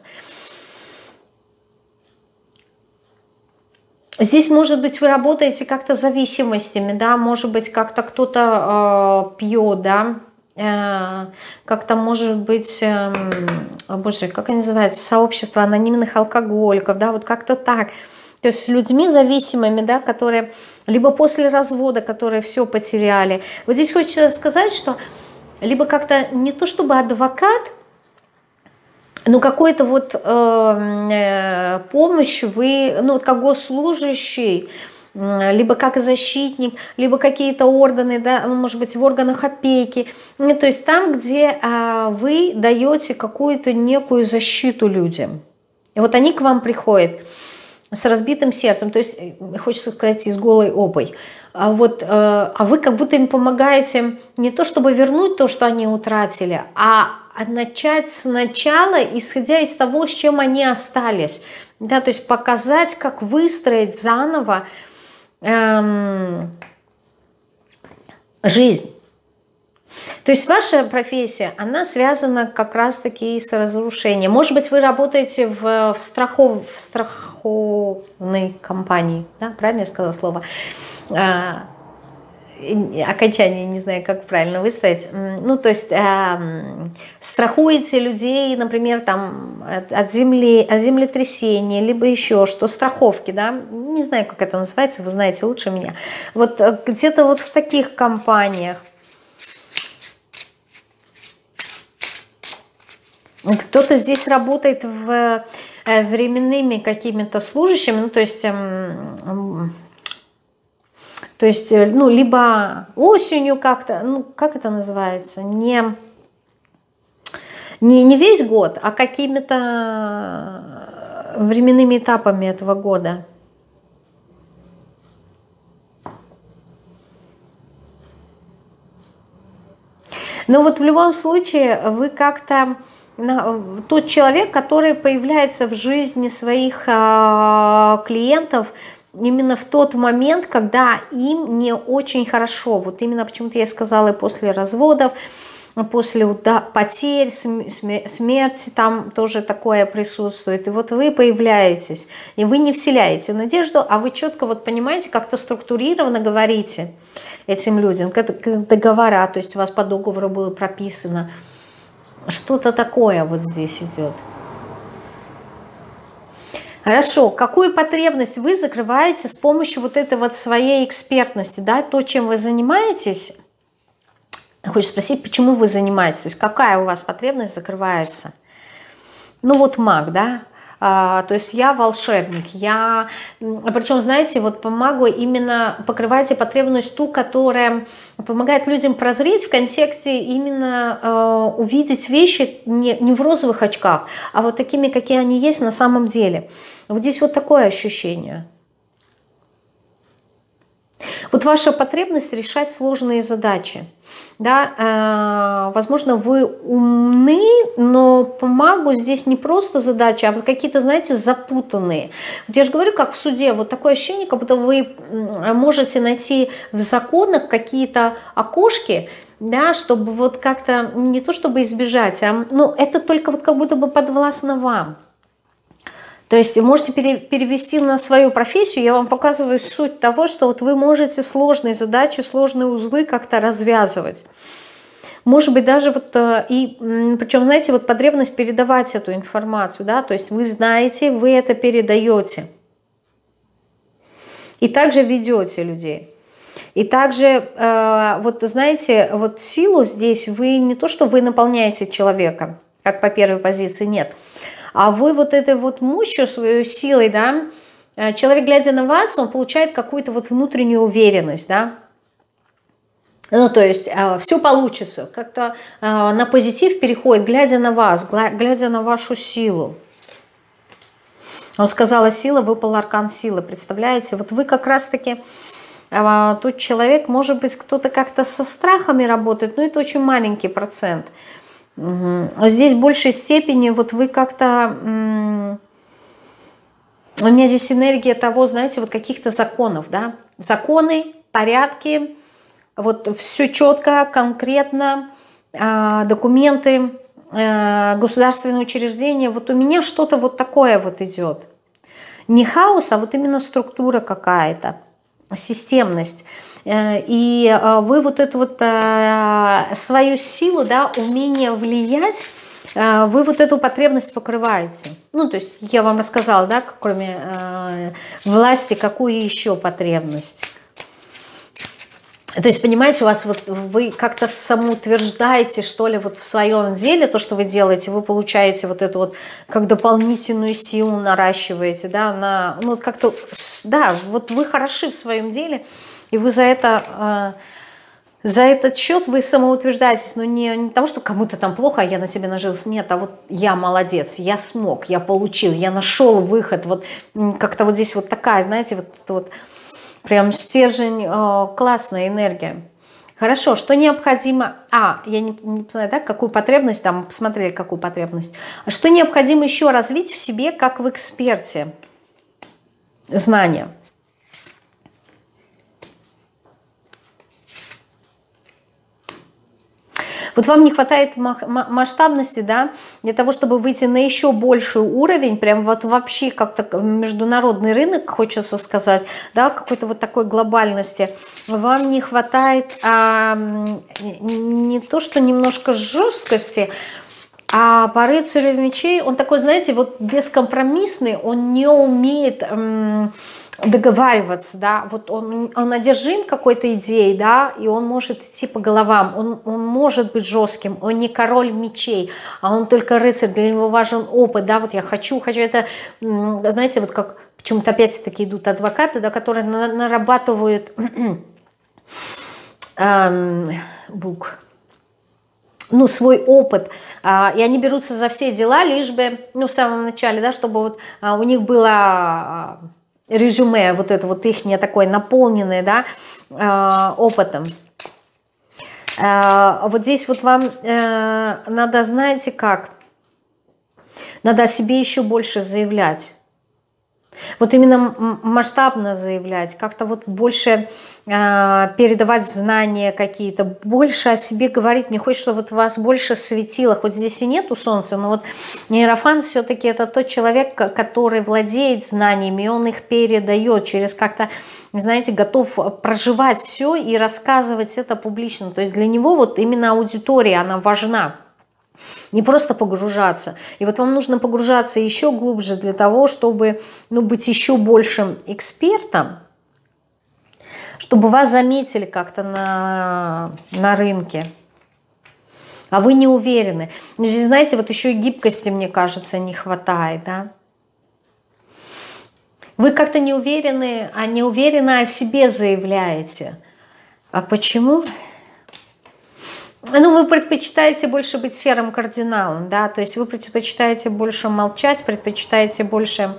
Здесь, может быть, вы работаете как-то с зависимостями, да, может быть, как-то кто-то пьет, да, как-то, может быть, боже, как они называются, сообщество анонимных алкоголиков, да, вот как-то так. То есть с людьми зависимыми, да, которые либо после развода, которые все потеряли. Вот здесь хочется сказать, что либо как-то не то чтобы адвокат, но какой-то вот помощью вы, ну вот как госслужащий, либо как защитник, либо какие-то органы, да, может быть, в органах опеки, ну, то есть там, где вы даете какую-то некую защиту людям. И вот они к вам приходят с разбитым сердцем, то есть, хочется сказать, и с голой обой. А вы как будто им помогаете не то, чтобы вернуть то, что они утратили, а начать сначала, исходя из того, с чем они остались. Да, то есть показать, как выстроить заново жизнь. То есть ваша профессия, она связана как раз-таки с разрушением. Может быть, вы работаете в страховной компании, да, правильно я сказала слово? Окончание, не знаю, как правильно выставить. Ну, то есть страхуете людей, например, там от землетрясения, либо еще что, страховки, да, не знаю, как это называется, вы знаете лучше меня. Вот где-то вот в таких компаниях. Кто-то здесь работает временными какими-то служащими, ну, то есть, ну, либо осенью как-то, ну, как это называется, не весь год, а какими-то временными этапами этого года. Но вот в любом случае вы как-то, тот человек, который появляется в жизни своих клиентов, именно в тот момент, когда им не очень хорошо. Вот именно почему-то я сказала, и после разводов, после потерь, смерти, там тоже такое присутствует. И вот вы появляетесь, и вы не вселяете надежду, а вы четко вот понимаете, как-то структурированно говорите этим людям, как договора, то есть у вас по договору было прописано. Что-то такое вот здесь идет. Хорошо, какую потребность вы закрываете с помощью вот этой вот своей экспертности, да, то, чем вы занимаетесь? Хочется спросить, почему вы занимаетесь, то есть какая у вас потребность закрывается? Ну вот маг, да, то есть я волшебник, причем, знаете, вот по магу именно покрываете потребность ту, которая помогает людям прозреть в контексте именно увидеть вещи не в розовых очках, а вот такими, какие они есть на самом деле. Вот здесь вот такое ощущение. Вот ваша потребность решать сложные задачи. Да, возможно, вы умны, но по магу здесь не просто задачи, а вот какие-то, знаете, запутанные. Вот я же говорю, как в суде, вот такое ощущение, как будто вы можете найти в законах какие-то окошки, да, чтобы вот как-то, не то чтобы избежать, ну, это только вот как будто бы подвластно вам. То есть можете перевести на свою профессию, я вам показываю суть того, что вот вы можете сложные задачи, сложные узлы как-то развязывать. Может быть, даже вот, причем, знаете, вот потребность передавать эту информацию, да, то есть вы знаете, вы это передаете. И также ведете людей. И также, вот знаете, вот силу здесь вы не то, что вы наполняете человека, как по первой позиции, нет. А вы вот этой вот мощью, своей силой, да, человек, глядя на вас, он получает какую-то вот внутреннюю уверенность, да. Ну, то есть все получится, как-то на позитив переходит, глядя на вас, глядя на вашу силу. Он сказала сила, выпал аркан силы, представляете? Вот вы как раз-таки, тот человек, может быть, кто-то как-то со страхами работает, но это очень маленький процент. Здесь в большей степени вот вы как-то... У меня здесь энергия того, знаете, вот каких-то законов, да? Законы, порядки, вот все четко, конкретно, документы, государственные учреждения. Вот у меня что-то вот такое вот идет. Не хаос, а вот именно структура какая-то, системность. И вы вот эту вот свою силу, да, умение влиять, вы вот эту потребность покрываете. Ну, то есть я вам рассказала, да, кроме власти, какую еще потребность. То есть, понимаете, у вас вот вы как-то самоутверждаете, что ли, вот в своем деле, то, что вы делаете, вы получаете вот эту вот как дополнительную силу наращиваете, да, ну, как-то, да, вот вы хороши в своем деле, и вы за этот счет вы самоутверждаетесь, но не того, что кому-то там плохо, а я на себе нажился, нет, а вот я молодец, я смог, я получил, я нашел выход, вот как-то вот здесь вот такая, знаете, вот это вот прям стержень, классная энергия. Хорошо, что необходимо... я не знаю, да, какую потребность, там посмотрели, какую потребность. Что необходимо еще развить в себе, как в эксперте? Знания. Вот вам не хватает масштабности, да, для того, чтобы выйти на еще больший уровень, прям вот вообще как-то международный рынок, хочется сказать, да, какой-то вот такой глобальности. Вам не хватает не то, что немножко жесткости, а по рыцарю мечей он такой, знаете, вот бескомпромиссный, он не умеет договариваться, да, вот он одержим какой-то идеей, да, и он может идти по головам, он может быть жестким, он не король мечей, а он только рыцарь, для него важен опыт, да, вот я хочу, это, знаете, вот как почему-то опять-таки идут адвокаты, да, которые нарабатывают свой опыт, и они берутся за все дела, лишь бы, в самом начале, да, чтобы вот у них было резюме, вот это вот их такое наполненное, да, опытом. Вот здесь вот вам надо, знаете как, надо о себе еще больше заявлять. Вот именно масштабно заявлять, как-то вот больше передавать знания какие-то, больше о себе говорить. Мне хочется, чтобы вот вас больше светило. Хоть здесь и нету солнца, но вот Иерофант все-таки это тот человек, который владеет знаниями, и он их передает через как-то, знаете, готов проживать все и рассказывать это публично. То есть для него вот именно аудитория, она важна. Не просто погружаться. И вот вам нужно погружаться еще глубже для того, чтобы быть еще большим экспертом, чтобы вас заметили как-то на рынке. А вы не уверены. Но здесь, знаете, вот еще и гибкости, мне кажется, не хватает, да? Вы как-то не уверены, неуверенно о себе заявляете. А почему? Вы предпочитаете больше быть серым кардиналом, да, то есть вы предпочитаете больше молчать, предпочитаете больше,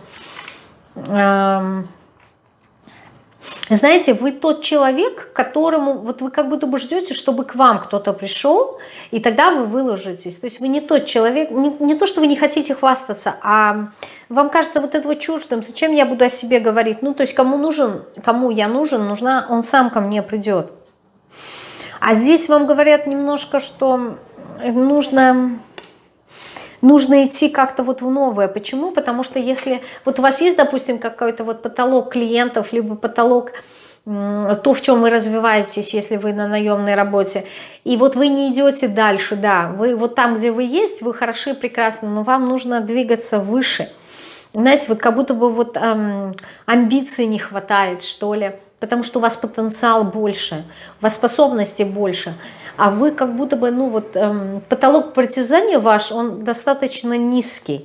знаете, вы тот человек, которому, вот вы как будто бы ждете, чтобы к вам кто-то пришел, и тогда вы выложитесь, то есть вы не тот человек, не то, что вы не хотите хвастаться, а вам кажется вот этого чуждым, зачем я буду о себе говорить, то есть кому я нужен, он сам ко мне придет. А здесь вам говорят немножко, что нужно идти как-то вот в новое. Почему? Потому что если вот у вас есть, допустим, какой-то вот потолок клиентов, либо потолок, то, в чем вы развиваетесь, если вы на наемной работе, и вот вы не идете дальше, да, вы вот там, где вы есть, вы хороши, прекрасны, но вам нужно двигаться выше. Знаете, вот как будто бы вот амбиций не хватает, что ли. Потому что у вас потенциал больше, у вас способностей больше, а вы как будто бы, потолок притязания ваш, он достаточно низкий.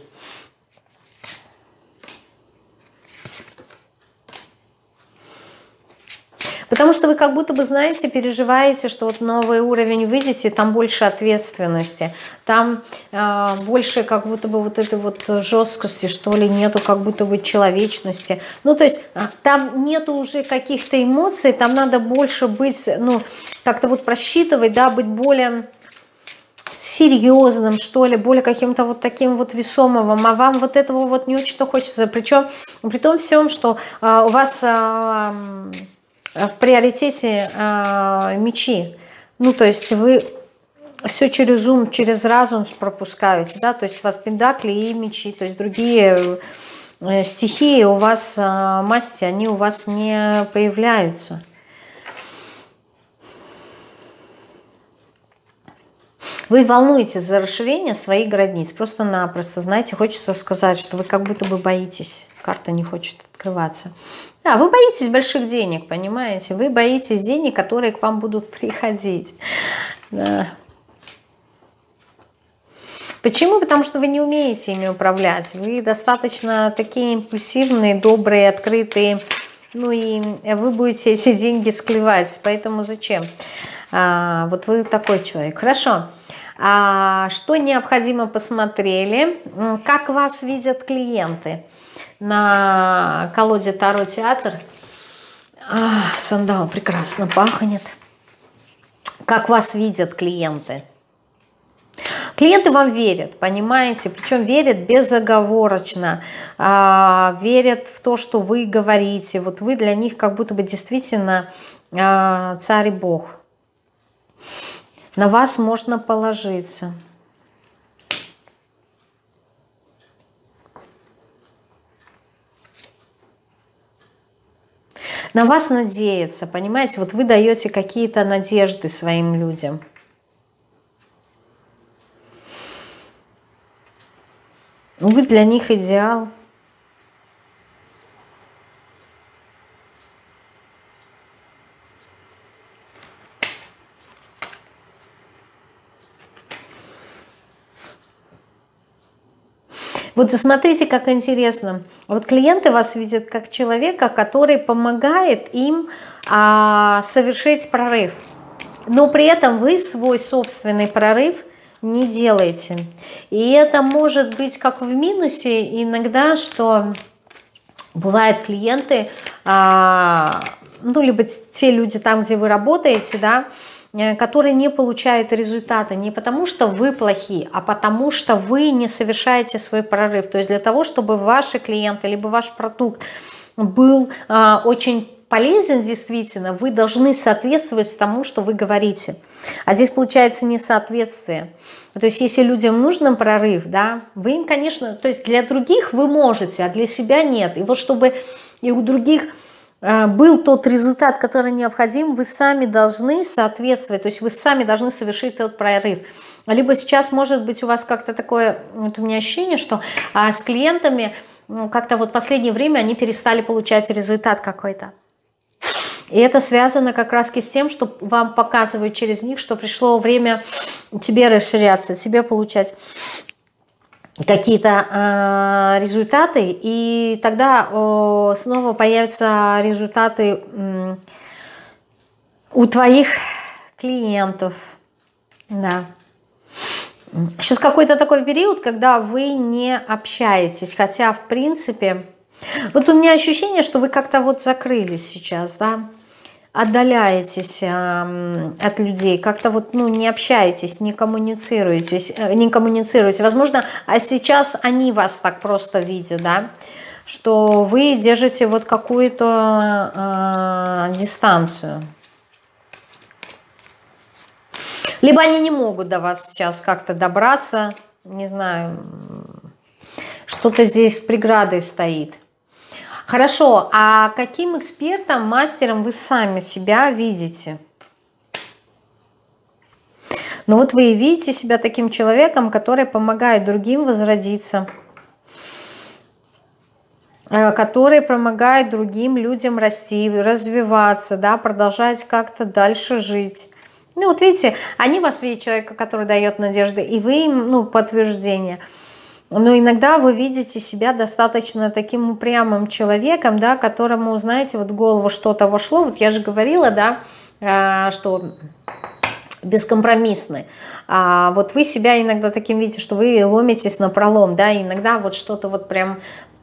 Потому что вы как будто бы, знаете, переживаете, что вот новый уровень выйдете, там больше ответственности, там больше как будто бы вот этой вот жесткости, что ли, нету как будто бы человечности. Ну, то есть там нету уже каких-то эмоций, там надо больше быть, ну, как-то вот просчитывать, да, быть более серьезным, что ли, более каким-то вот таким вот весомым, а вам вот этого вот не очень-то хочется. Причем при том всем, что у вас в приоритете мечи. Ну, то есть вы все через ум, через разум пропускаете, да, то есть у вас пентакли и мечи, то есть другие стихии у вас, масти, они у вас не появляются. Вы волнуетесь за расширение своих границ, просто-напросто, знаете, хочется сказать, что вы как будто бы боитесь, карта не хочет открываться. Да, вы боитесь больших денег, понимаете? Вы боитесь денег, которые к вам будут приходить. Да. Почему? Потому что вы не умеете ими управлять. Вы достаточно такие импульсивные, добрые, открытые. Ну и вы будете эти деньги склевать. Поэтому зачем? Вот вы такой человек. Хорошо. Что необходимо посмотрели? Как вас видят клиенты? На колоде Таро Театр. Сандал прекрасно пахнет. Как вас видят клиенты? Клиенты вам верят, понимаете? Причем верят безоговорочно. Верят в то, что вы говорите. Вот вы для них как будто бы действительно царь и бог. На вас можно положиться. На вас надеяться, понимаете? Вот вы даете какие-то надежды своим людям. Вы для них идеал. Вот смотрите, как интересно. Вот клиенты вас видят как человека, который помогает им совершить прорыв. Но при этом вы свой собственный прорыв не делаете. И это может быть как в минусе иногда, что бывают клиенты, ну, либо те люди там, где вы работаете, да, которые не получают результата не потому, что вы плохие, а потому, что вы не совершаете свой прорыв. То есть для того, чтобы ваши клиенты, либо ваш продукт был очень полезен действительно, вы должны соответствовать тому, что вы говорите. А здесь получается несоответствие. То есть если людям нужен прорыв, да, вы им, конечно, то есть для других вы можете, а для себя нет. И вот чтобы и у других был тот результат, который необходим, вы сами должны соответствовать, то есть вы сами должны совершить этот прорыв. Либо сейчас может быть у вас как-то такое, вот у меня ощущение, что с клиентами как-то вот в последнее время они перестали получать результат какой-то. И это связано как раз с тем, что вам показывают через них, что пришло время тебе расширяться, тебе получать какие-то результаты, и тогда снова появятся результаты у твоих клиентов. Да. Сейчас какой-то такой период, когда вы не общаетесь, хотя в принципе, вот у меня ощущение, что вы как-то вот закрылись сейчас, да, отдаляетесь от людей, как-то вот, ну, не общаетесь, не коммуницируете. Возможно, а сейчас они вас так просто видят, да, что вы держите вот какую-то дистанцию. Либо они не могут до вас сейчас как-то добраться, не знаю, что-то здесь преградой стоит. Хорошо, а каким экспертом, мастером вы сами себя видите? Ну вот вы видите себя таким человеком, который помогает другим возродиться, который помогает другим людям расти, развиваться, да, продолжать как-то дальше жить. Ну вот видите, они вас видят человека, который дает надежды, и вы им, ну, подтверждение. Но иногда вы видите себя достаточно таким упрямым человеком, да, которому, знаете, вот в голову что-то вошло. Вот я же говорила, да, что бескомпромиссны. Вот вы себя иногда таким видите, что вы ломитесь напролом, да, и иногда вот что-то вот прям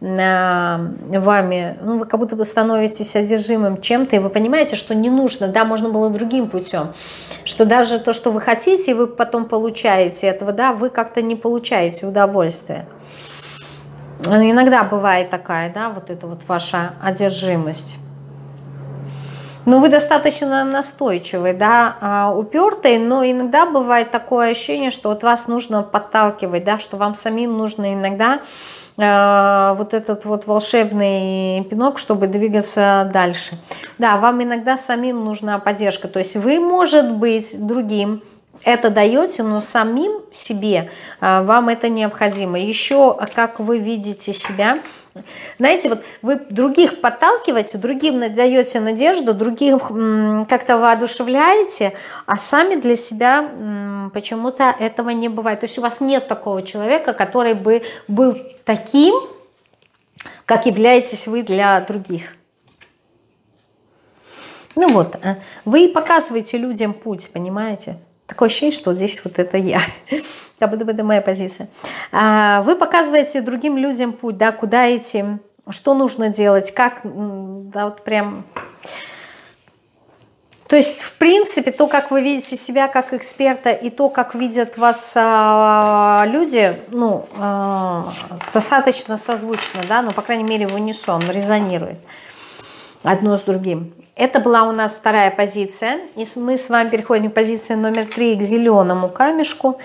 вами, ну, вы как будто бы становитесь одержимым чем-то, и вы понимаете, что не нужно, да, можно было другим путем, что даже то, что вы хотите, и вы потом получаете этого, да, вы как-то не получаете удовольствия. Иногда бывает такая, да, вот это вот ваша одержимость. Ну, вы достаточно настойчивый, да, упертый, но иногда бывает такое ощущение, что вот вас нужно подталкивать, да, что вам самим нужно иногда вот этот вот волшебный пинок, чтобы двигаться дальше. Да, вам иногда самим нужна поддержка, то есть вы, может быть, другим это даете, но самим себе вам это необходимо. Еще как вы видите себя. Знаете, вот вы других подталкиваете, другим даете надежду, других как-то воодушевляете, а сами для себя почему-то этого не бывает. То есть у вас нет такого человека, который бы был таким, как являетесь вы для других. Ну вот, вы показываете людям путь, понимаете? Такое ощущение, что здесь вот это я. Как будто бы это моя позиция. Вы показываете другим людям путь, да, куда идти, что нужно делать, как, да, вот прям. То есть, в принципе, то, как вы видите себя как эксперта, и то, как видят вас люди, ну, достаточно созвучно, да, ну, по крайней мере, в унисон, резонирует одно с другим. Это была у нас вторая позиция. И мы с вами переходим к позиции номер 3, к зеленому камешку.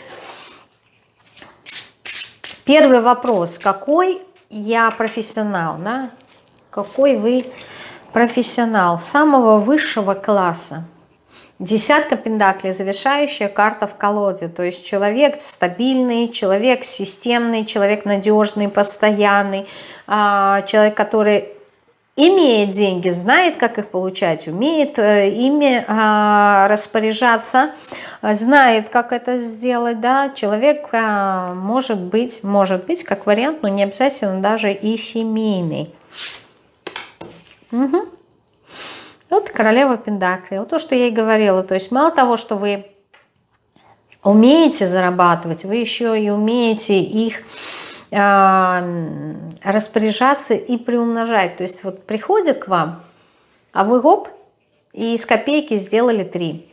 Первый вопрос. Какой я профессионал? Да? Какой вы профессионал самого высшего класса? Десятка пентаклей, завершающая карта в колоде. То есть человек стабильный, человек системный, человек надежный, постоянный, человек, который имеет деньги, знает, как их получать, умеет ими распоряжаться, знает, как это сделать, да, человек может быть, как вариант, но не обязательно даже и семейный. Угу. Вот королева пентаклей, вот то, что я и говорила, то есть мало того, что вы умеете зарабатывать, вы еще и умеете их распоряжаться и приумножать. То есть вот приходят к вам, а вы гоп, и из копейки сделали 3.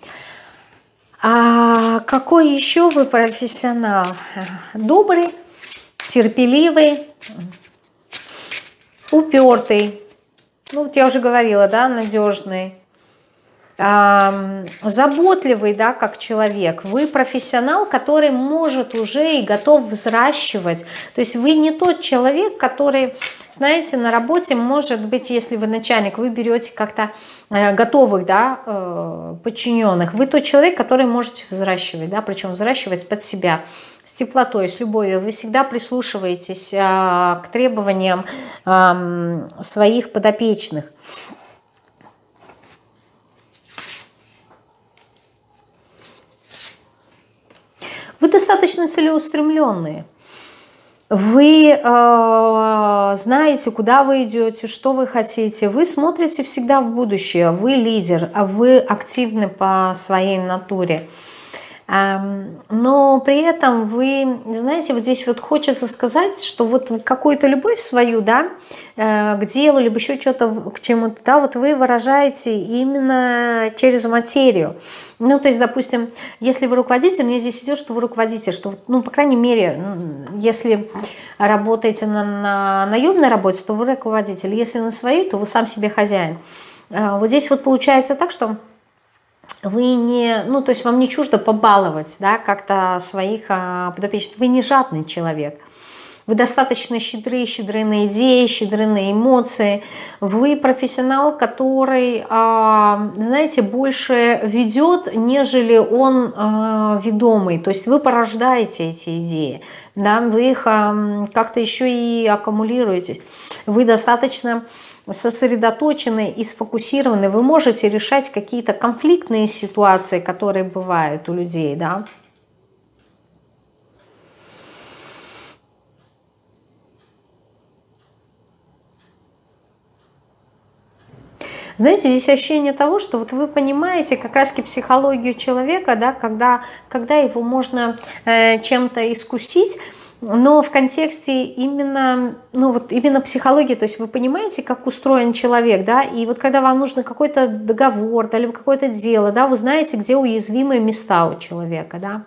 А какой еще вы профессионал? Добрый, терпеливый, упертый. Ну вот я уже говорила, да, надежный. Заботливый, да, как человек. Вы профессионал, который может уже и готов взращивать. То есть вы не тот человек, который, знаете, на работе, может быть, если вы начальник, вы берете как-то готовых, да, подчиненных. Вы тот человек, который можете взращивать, да, причем взращивать под себя с теплотой, с любовью. Вы всегда прислушиваетесь к требованиям своих подопечных. Вы достаточно целеустремленные. Вы знаете, куда вы идете, что вы хотите. Вы смотрите всегда в будущее. Вы лидер, а вы активны по своей натуре. Но при этом вы, знаете, вот здесь вот хочется сказать, что вот какую-то любовь свою, да, к делу, либо еще что-то к чему-то, да, вот вы выражаете именно через материю. Ну, то есть, допустим, если вы руководитель, мне здесь идет, что вы руководитель, что, ну, по крайней мере, если работаете на наемной работе, то вы руководитель, если на своей, то вы сам себе хозяин. Вот здесь вот получается так, что вы не, ну, то есть вам не чуждо побаловать, да, как-то своих подопечных. Вы не жадный человек. Вы достаточно щедры на идеи, щедры на эмоции. Вы профессионал, который, знаете, больше ведет, нежели он ведомый. То есть вы порождаете эти идеи, да, вы их как-то еще и аккумулируете. Вы достаточно сосредоточены и сфокусированы. Вы можете решать какие-то конфликтные ситуации, которые бывают у людей, да. Знаете, здесь ощущение того, что вот вы понимаете как раз-таки психологию человека, да, когда его можно чем-то искусить, но в контексте именно, ну вот именно психологии, то есть вы понимаете, как устроен человек, да, и вот когда вам нужно какой-то договор, да, либо какое-то дело, да, вы знаете, где уязвимые места у человека, да.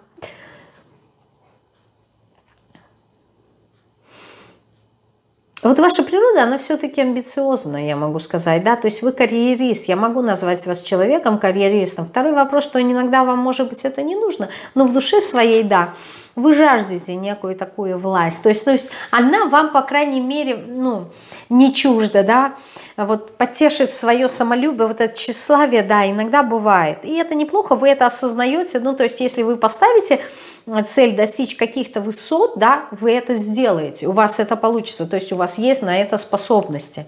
Вот ваша природа, она все-таки амбициозная, я могу сказать, да, то есть вы карьерист, я могу назвать вас человеком, карьеристом. Второй вопрос, что иногда вам, может быть, это не нужно, но в душе своей, да, вы жаждете некую такую власть, то есть она вам, по крайней мере, ну, не чужда, да, вот потешит свое самолюбие, вот это тщеславие, да, иногда бывает, и это неплохо, вы это осознаете, ну, то есть если вы поставите цель достичь каких-то высот, да, вы это сделаете, у вас это получится, то есть у вас есть на это способности.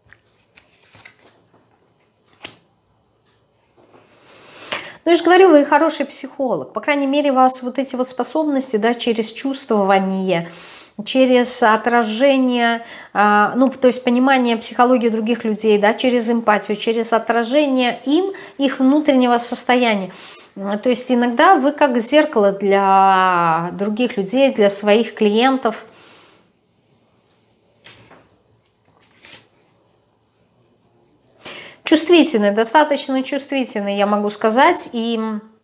Ну, я же говорю, вы хороший психолог, по крайней мере, у вас вот эти вот способности, да, через чувствование, через отражение, ну, то есть понимание психологии других людей, да, через эмпатию, через отражение им их внутреннего состояния. То есть иногда вы как зеркало для других людей, для своих клиентов. Чувствительный, достаточно чувствительный, я могу сказать. И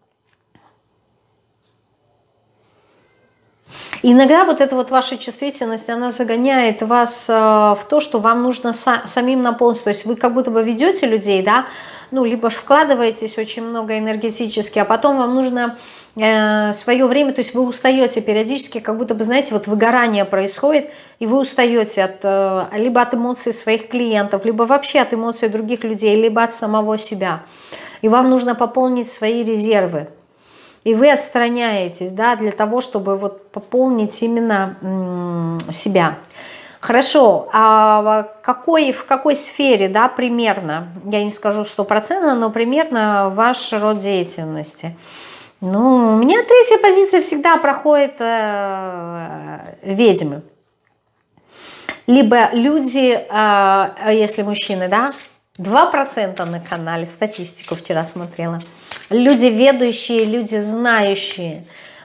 иногда вот эта вот ваша чувствительность, она загоняет вас в то, что вам нужно самим наполнить. То есть вы как будто бы ведете людей, да, ну, либо же вкладываетесь очень много энергетически, а потом вам нужно свое время, то есть вы устаете периодически, как будто бы, знаете, вот выгорание происходит, и вы устаете либо от эмоций своих клиентов, либо вообще от эмоций других людей, либо от самого себя. И вам нужно пополнить свои резервы. И вы отстраняетесь, да, для того, чтобы вот пополнить именно себя. Хорошо, а в какой сфере, да, примерно, я не скажу 100%, но примерно ваш род деятельности? Ну, у меня третья позиция всегда проходит ведьмы. Либо люди, если мужчины, да, 2% на канале, статистику вчера смотрела. Люди ведущие, люди знающие.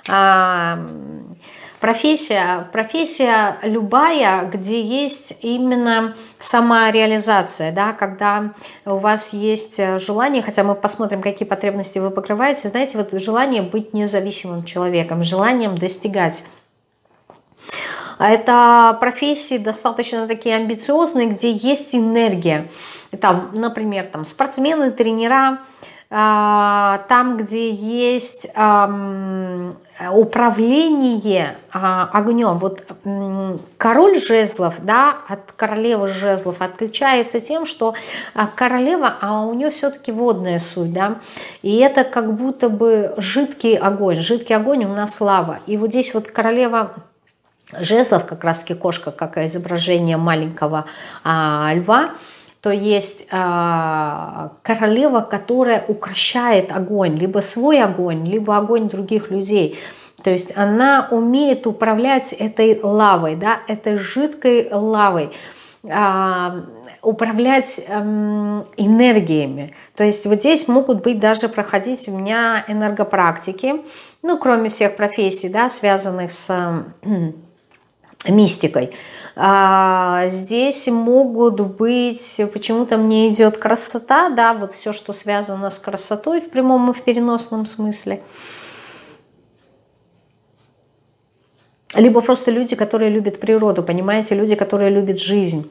Профессия любая, где есть именно самореализация, да, когда у вас есть желание, хотя мы посмотрим, какие потребности вы покрываете, знаете, вот желание быть независимым человеком, желанием достигать. Это профессии достаточно такие амбициозные, где есть энергия. Там, например, там спортсмены, тренера, там, где есть управление огнем. Вот король жезлов, да, от королевы жезлов отличается тем, что королева, а у нее все-таки водная суть, да, и это как будто бы жидкий огонь у нас лава. И вот здесь вот королева жезлов, как раз-таки кошка, как изображение маленького льва, то есть королева, которая укрощает огонь, либо свой огонь, либо огонь других людей. То есть она умеет управлять этой лавой, да, этой жидкой лавой, управлять энергиями. То есть вот здесь могут быть даже проходить у меня энергопрактики, ну, кроме всех профессий, да, связанных с мистикой. Здесь могут быть, почему-то мне идет красота, да, вот все, что связано с красотой в прямом и в переносном смысле. Либо просто люди, которые любят природу, понимаете, люди, которые любят жизнь.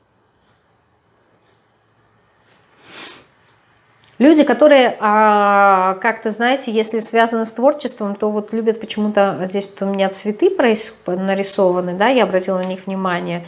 Люди, которые как-то, знаете, если связаны с творчеством, то вот любят почему-то, здесь вот у меня цветы нарисованы, да, я обратила на них внимание,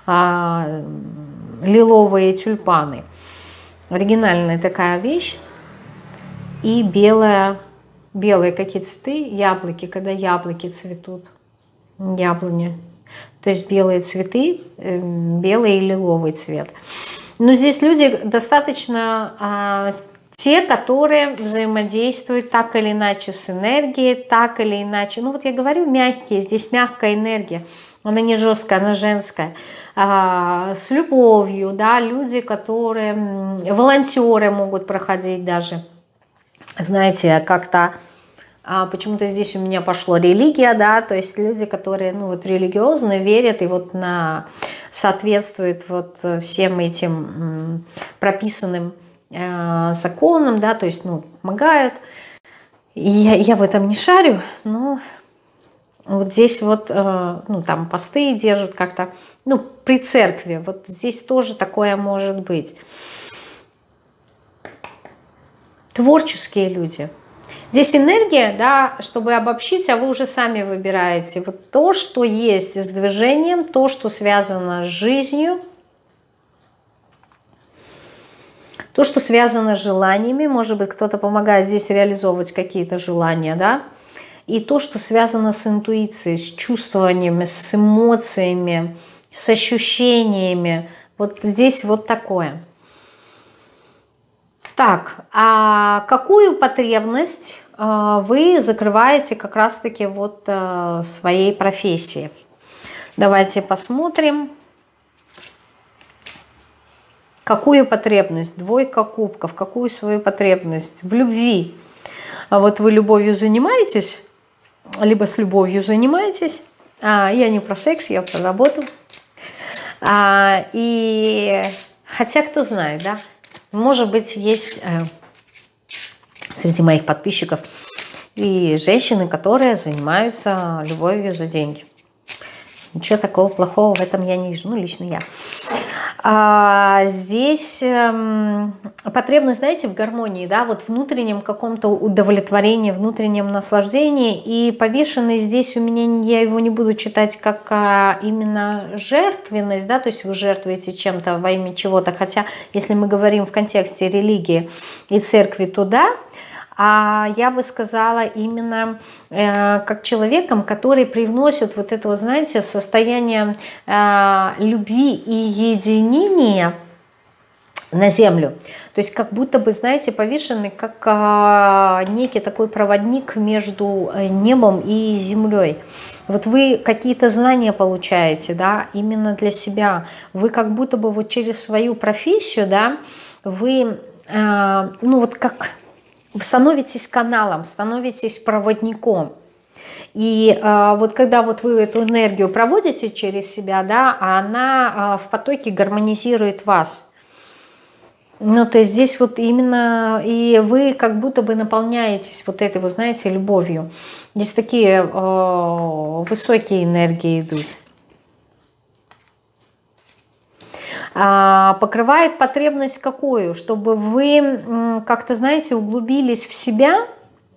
лиловые тюльпаны. Оригинальная такая вещь. И белые какие цветы, яблоки, когда яблоки цветут, яблони. То есть белые цветы, белый и лиловый цвет. Но здесь люди достаточно те, которые взаимодействуют так или иначе с энергией, так или иначе. Ну вот я говорю, мягкие, здесь мягкая энергия. она не жесткая, она женская, с любовью, да, люди, которые, волонтеры могут проходить даже, знаете, как-то, почему-то здесь у меня пошло религия, да, то есть люди, которые, ну, вот религиозно верят и вот соответствуют вот всем этим прописанным законам, да, то есть, ну, помогают. И я в этом не шарю, но вот здесь вот, ну, там посты держат как-то, ну, при церкви, вот здесь тоже такое может быть. Творческие люди. Здесь энергия, да, чтобы обобщить, а вы уже сами выбираете. Вот то, что есть с движением, то, что связано с жизнью, то, что связано с желаниями, может быть, кто-то помогает здесь реализовывать какие-то желания, да, и то, что связано с интуицией, с чувствованиями, с эмоциями, с ощущениями. Вот здесь вот такое. Так, а какую потребность вы закрываете как раз-таки вот своей профессии? Давайте посмотрим. Какую потребность? Двойка кубков. Какую свою потребность? В любви. А вот вы любовью занимаетесь, либо с любовью занимаетесь. Я не про секс, я про работу. И хотя кто знает, да? Может быть, есть среди моих подписчиков и женщины, которые занимаются любовью за деньги. Ничего такого плохого в этом я не вижу, ну, лично я. Здесь потребность, знаете, в гармонии, да, вот внутреннем каком-то удовлетворении, внутреннем наслаждении. И повешенный здесь у меня, я его не буду читать как именно жертвенность, да, то есть вы жертвуете чем-то во имя чего-то. Хотя, если мы говорим в контексте религии и церкви, то да. А я бы сказала именно как человеком, который привносит вот это, знаете, состояние любви и единения на землю. То есть как будто бы, знаете, повешенный как некий такой проводник между небом и землей. Вот вы какие-то знания получаете, да, именно для себя. Вы как будто бы вот через свою профессию, да, вы, ну вот как... Вы становитесь каналом, становитесь проводником. И вот когда вот вы эту энергию проводите через себя, да, она в потоке гармонизирует вас. Ну, то есть здесь вот именно, и вы как будто бы наполняетесь вот этой, вы знаете, любовью. Здесь такие высокие энергии идут. Покрывает потребность какую? Чтобы вы как-то, знаете, углубились в себя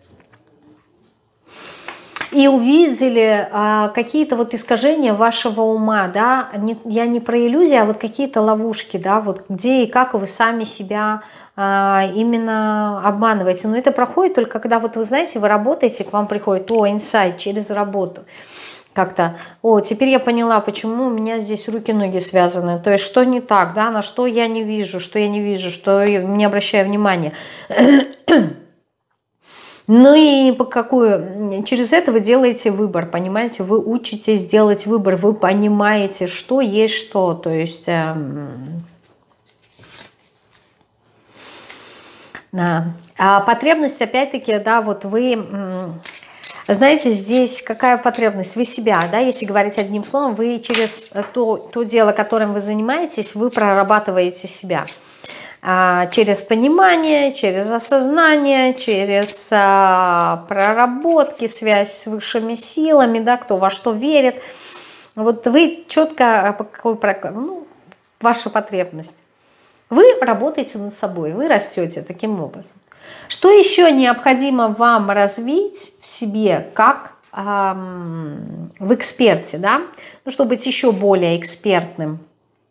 и увидели какие-то вот искажения вашего ума, да, я не про иллюзии, а вот какие-то ловушки, да, вот где и как вы сами себя именно обманываете. Но это проходит только когда, вот вы знаете, вы работаете, к вам приходит, инсайт через работу. Как-то, теперь я поняла, почему у меня здесь руки-ноги связаны. То есть, что не так, да, на что я не вижу, что я не вижу, что я не обращаю внимания. Ну и по какую? Через это вы делаете выбор, понимаете? Вы учитесь делать выбор, вы понимаете, что есть что. То есть, да. А потребность, опять-таки, да, вот вы... Знаете, здесь какая потребность? Вы себя, да, если говорить одним словом, вы через то дело, которым вы занимаетесь, вы прорабатываете себя. Через понимание, через осознание, через проработки, связь с высшими силами, да, кто во что верит. Вот вы четко, ваша потребность. Вы работаете над собой, вы растете таким образом. Что еще необходимо вам развить в себе, как в эксперте, да? Ну, чтобы быть еще более экспертным.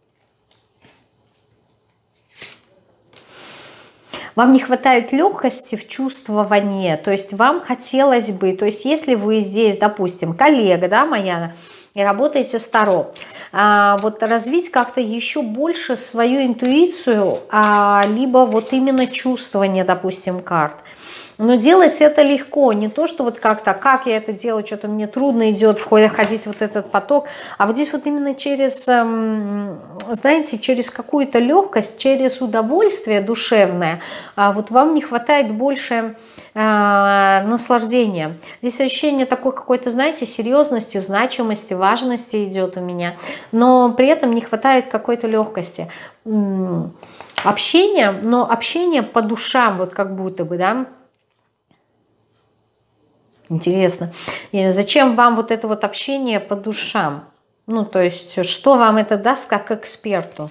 Вам не хватает легкости в чувствовании, то есть вам хотелось бы, то есть если вы здесь, допустим, коллега, да, моя, и работаете с Таро. Вот развить как-то еще больше свою интуицию, либо вот именно чувствование, допустим, карт. Но делать это легко, не то, что вот как-то, как я это делаю, что-то мне трудно идет входить в вот этот поток, а вот здесь вот именно через, знаете, через какую-то легкость, через удовольствие душевное, вот вам не хватает больше наслаждения. Здесь ощущение такой какой-то, знаете, серьезности, значимости, важности идет у меня, но при этом не хватает какой-то легкости. Общение, но общение по душам, вот как будто бы, да. Интересно, и зачем вам вот это вот общение по душам? Ну, то есть, что вам это даст как эксперту?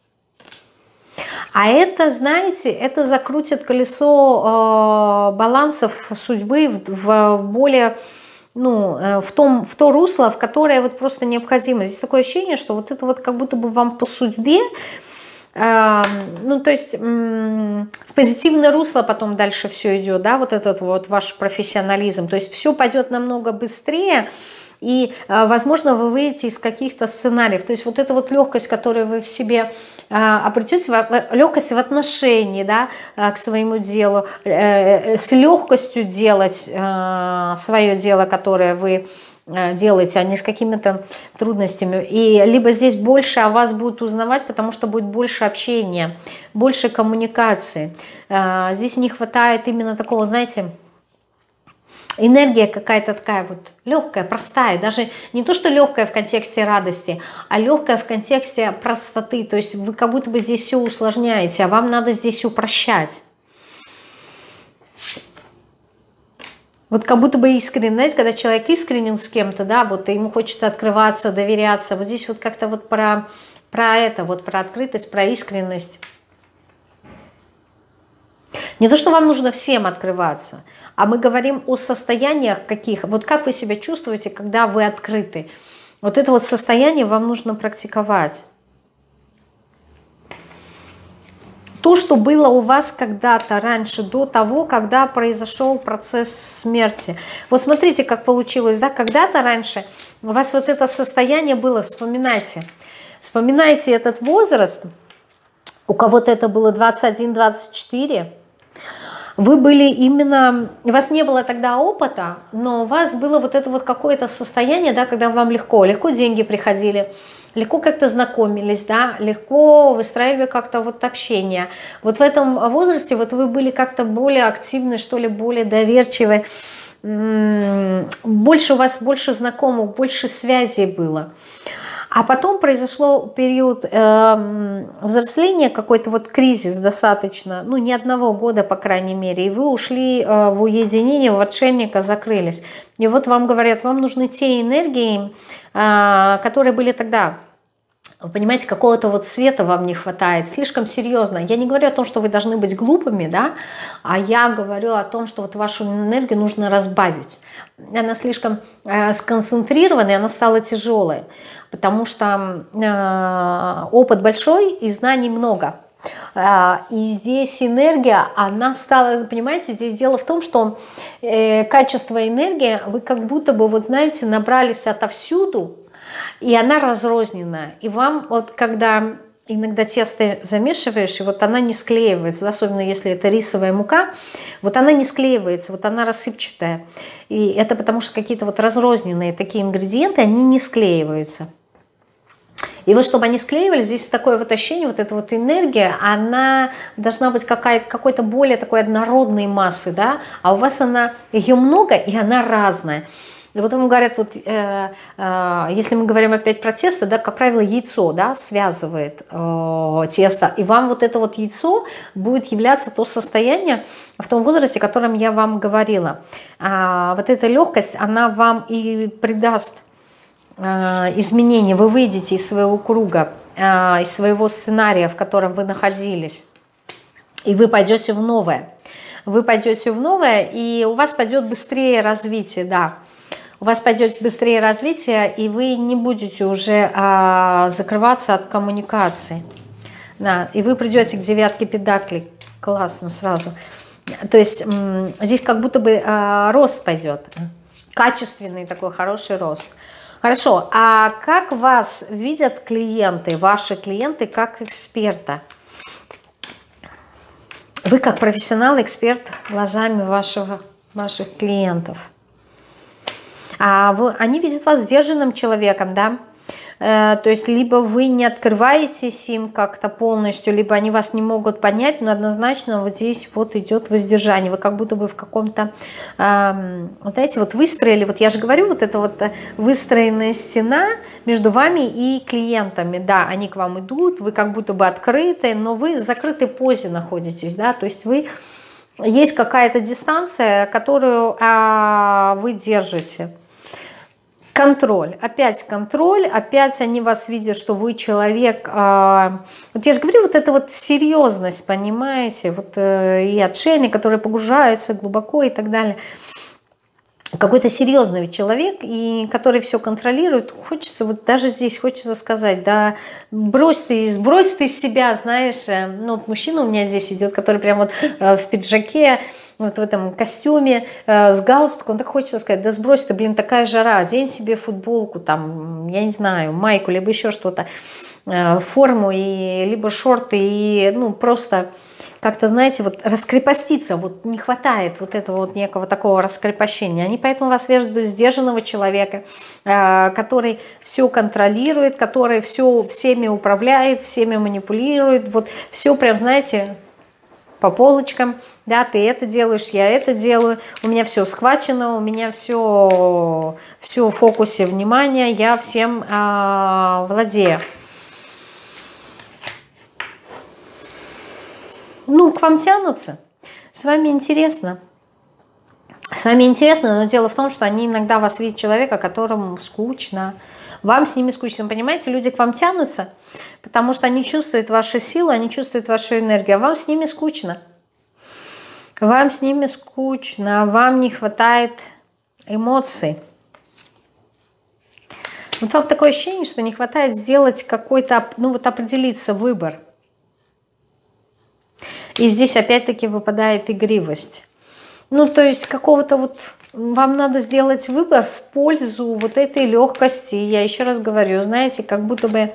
А это, знаете, это закрутит колесо балансов судьбы в более, ну, в то русло, в которое вот просто необходимо. Здесь такое ощущение, что вот это вот как будто бы вам по судьбе, ну, то есть в позитивное русло потом дальше все идет, да, вот этот вот ваш профессионализм, то есть все пойдет намного быстрее, и, возможно, вы выйдете из каких-то сценариев, то есть вот эта вот легкость, которую вы в себе обретете, легкость в отношении, да, к своему делу, с легкостью делать свое дело, которое вы делаете, а не с какими-то трудностями. И либо здесь больше о вас будут узнавать, потому что будет больше общения, больше коммуникации. Здесь не хватает именно такого, знаете, энергия какая-то такая вот легкая, простая. Даже не то, что легкая в контексте радости, а легкая в контексте простоты. То есть вы как будто бы здесь все усложняете, а вам надо здесь упрощать. Вот как будто бы искренне, знаете, когда человек искренен с кем-то, да, вот ему хочется открываться, доверяться. Вот здесь вот как-то вот про это, вот про открытость, про искренность. Не то, что вам нужно всем открываться, а мы говорим о состояниях каких. Вот как вы себя чувствуете, когда вы открыты. Вот это вот состояние вам нужно практиковать. То, что было у вас когда-то раньше, до того, когда произошел процесс смерти. Вот смотрите, как получилось, да, когда-то раньше у вас вот это состояние было, вспоминайте. Вспоминайте этот возраст, у кого-то это было 21-24, вы были именно, у вас не было тогда опыта, но у вас было вот это вот какое-то состояние, да, когда вам легко деньги приходили, легко как-то знакомились, да, легко выстраивали как-то вот общение. Вот в этом возрасте вот вы были как-то более активны, что ли, более доверчивы, больше у вас больше знакомых, больше связей было. А потом произошел период взросления, какой-то вот кризис достаточно, ну, не одного года, по крайней мере, и вы ушли в уединение, в отшельника, закрылись. И вот вам говорят, вам нужны те энергии, которые были тогда. Вы понимаете, какого-то вот света вам не хватает, слишком серьезно. Я не говорю о том, что вы должны быть глупыми, да, а я говорю о том, что вот вашу энергию нужно разбавить. Она слишком сконцентрированная, она стала тяжелой, потому что опыт большой и знаний много. И здесь энергия, она стала, понимаете, здесь дело в том, что качество энергии, вы как будто бы, вот знаете, набрались отовсюду, и она разрозненная. И вам вот когда иногда тесто замешиваешь, и вот она не склеивается, особенно если это рисовая мука, вот она не склеивается, вот она рассыпчатая. И это потому что какие-то вот разрозненные такие ингредиенты, они не склеиваются. И вот чтобы они склеивались, здесь такое вот ощущение, вот эта вот энергия, она должна быть какой-то более такой однородной массы, да, а у вас ее много, и она разная. И вот вам говорят, вот, если мы говорим опять про тесто, да, как правило, яйцо, да, связывает тесто, и вам вот это вот яйцо будет являться то состояние в том возрасте, о котором я вам говорила. Вот эта легкость, она вам и придаст изменения, вы выйдете из своего круга, из своего сценария, в котором вы находились, и вы пойдете в новое. Вы пойдете в новое, и у вас пойдет быстрее развитие, да. У вас пойдет быстрее развитие, и вы не будете уже закрываться от коммуникации. Да, и вы придете к девятке педаклей. Классно сразу. То есть здесь как будто бы рост пойдет. Качественный такой хороший рост. Хорошо, а как вас видят клиенты, ваши клиенты как эксперта? Вы как профессионал, эксперт глазами ваших клиентов. Они видят вас сдержанным человеком, да? То есть либо вы не открываетесь им как-то полностью, либо они вас не могут понять, но однозначно вот здесь вот идет воздержание. Вы как будто бы в каком-то, знаете, вот выстроили, вот я же говорю, вот это вот выстроенная стена между вами и клиентами. Да, они к вам идут, вы как будто бы открыты, но вы в закрытой позе находитесь, да, то есть есть какая-то дистанция, которую вы держите. Контроль, опять они вас видят, что вы человек, вот я же говорю, вот эта вот серьезность, понимаете, вот и отшельник, который погружается глубоко и так далее, какой-то серьезный человек, и который все контролирует, хочется, вот даже здесь хочется сказать, да, сбрось ты из себя, знаешь, ну вот мужчина у меня здесь идет, который прям вот в пиджаке, вот в этом костюме, с галстуком, так хочется сказать, да сбрось ты, блин, такая жара, одень себе футболку, там, я не знаю, майку, либо еще что-то, форму, либо шорты, и, ну, просто как-то, знаете, вот раскрепоститься, вот не хватает вот этого вот некого такого раскрепощения. Они поэтому вас видят сдержанного человека, который все контролирует, который всеми управляет, всеми манипулирует, вот все прям, знаете, по полочкам, да, ты это делаешь, я это делаю, у меня все схвачено, у меня все в фокусе внимания, я всем владею. Ну, к вам тянутся, с вами интересно. С вами интересно, но дело в том, что они иногда вас видят человека, которому скучно. Вам с ними скучно, понимаете? Люди к вам тянутся, потому что они чувствуют вашу силу, они чувствуют вашу энергию, а вам с ними скучно. Вам с ними скучно, вам не хватает эмоций. Вот вам такое ощущение, что не хватает сделать какой-то, ну вот определиться, выбор. И здесь опять-таки выпадает игривость. Ну, то есть какого-то вот... Вам надо сделать выбор в пользу вот этой легкости. Я еще раз говорю, знаете, как будто бы...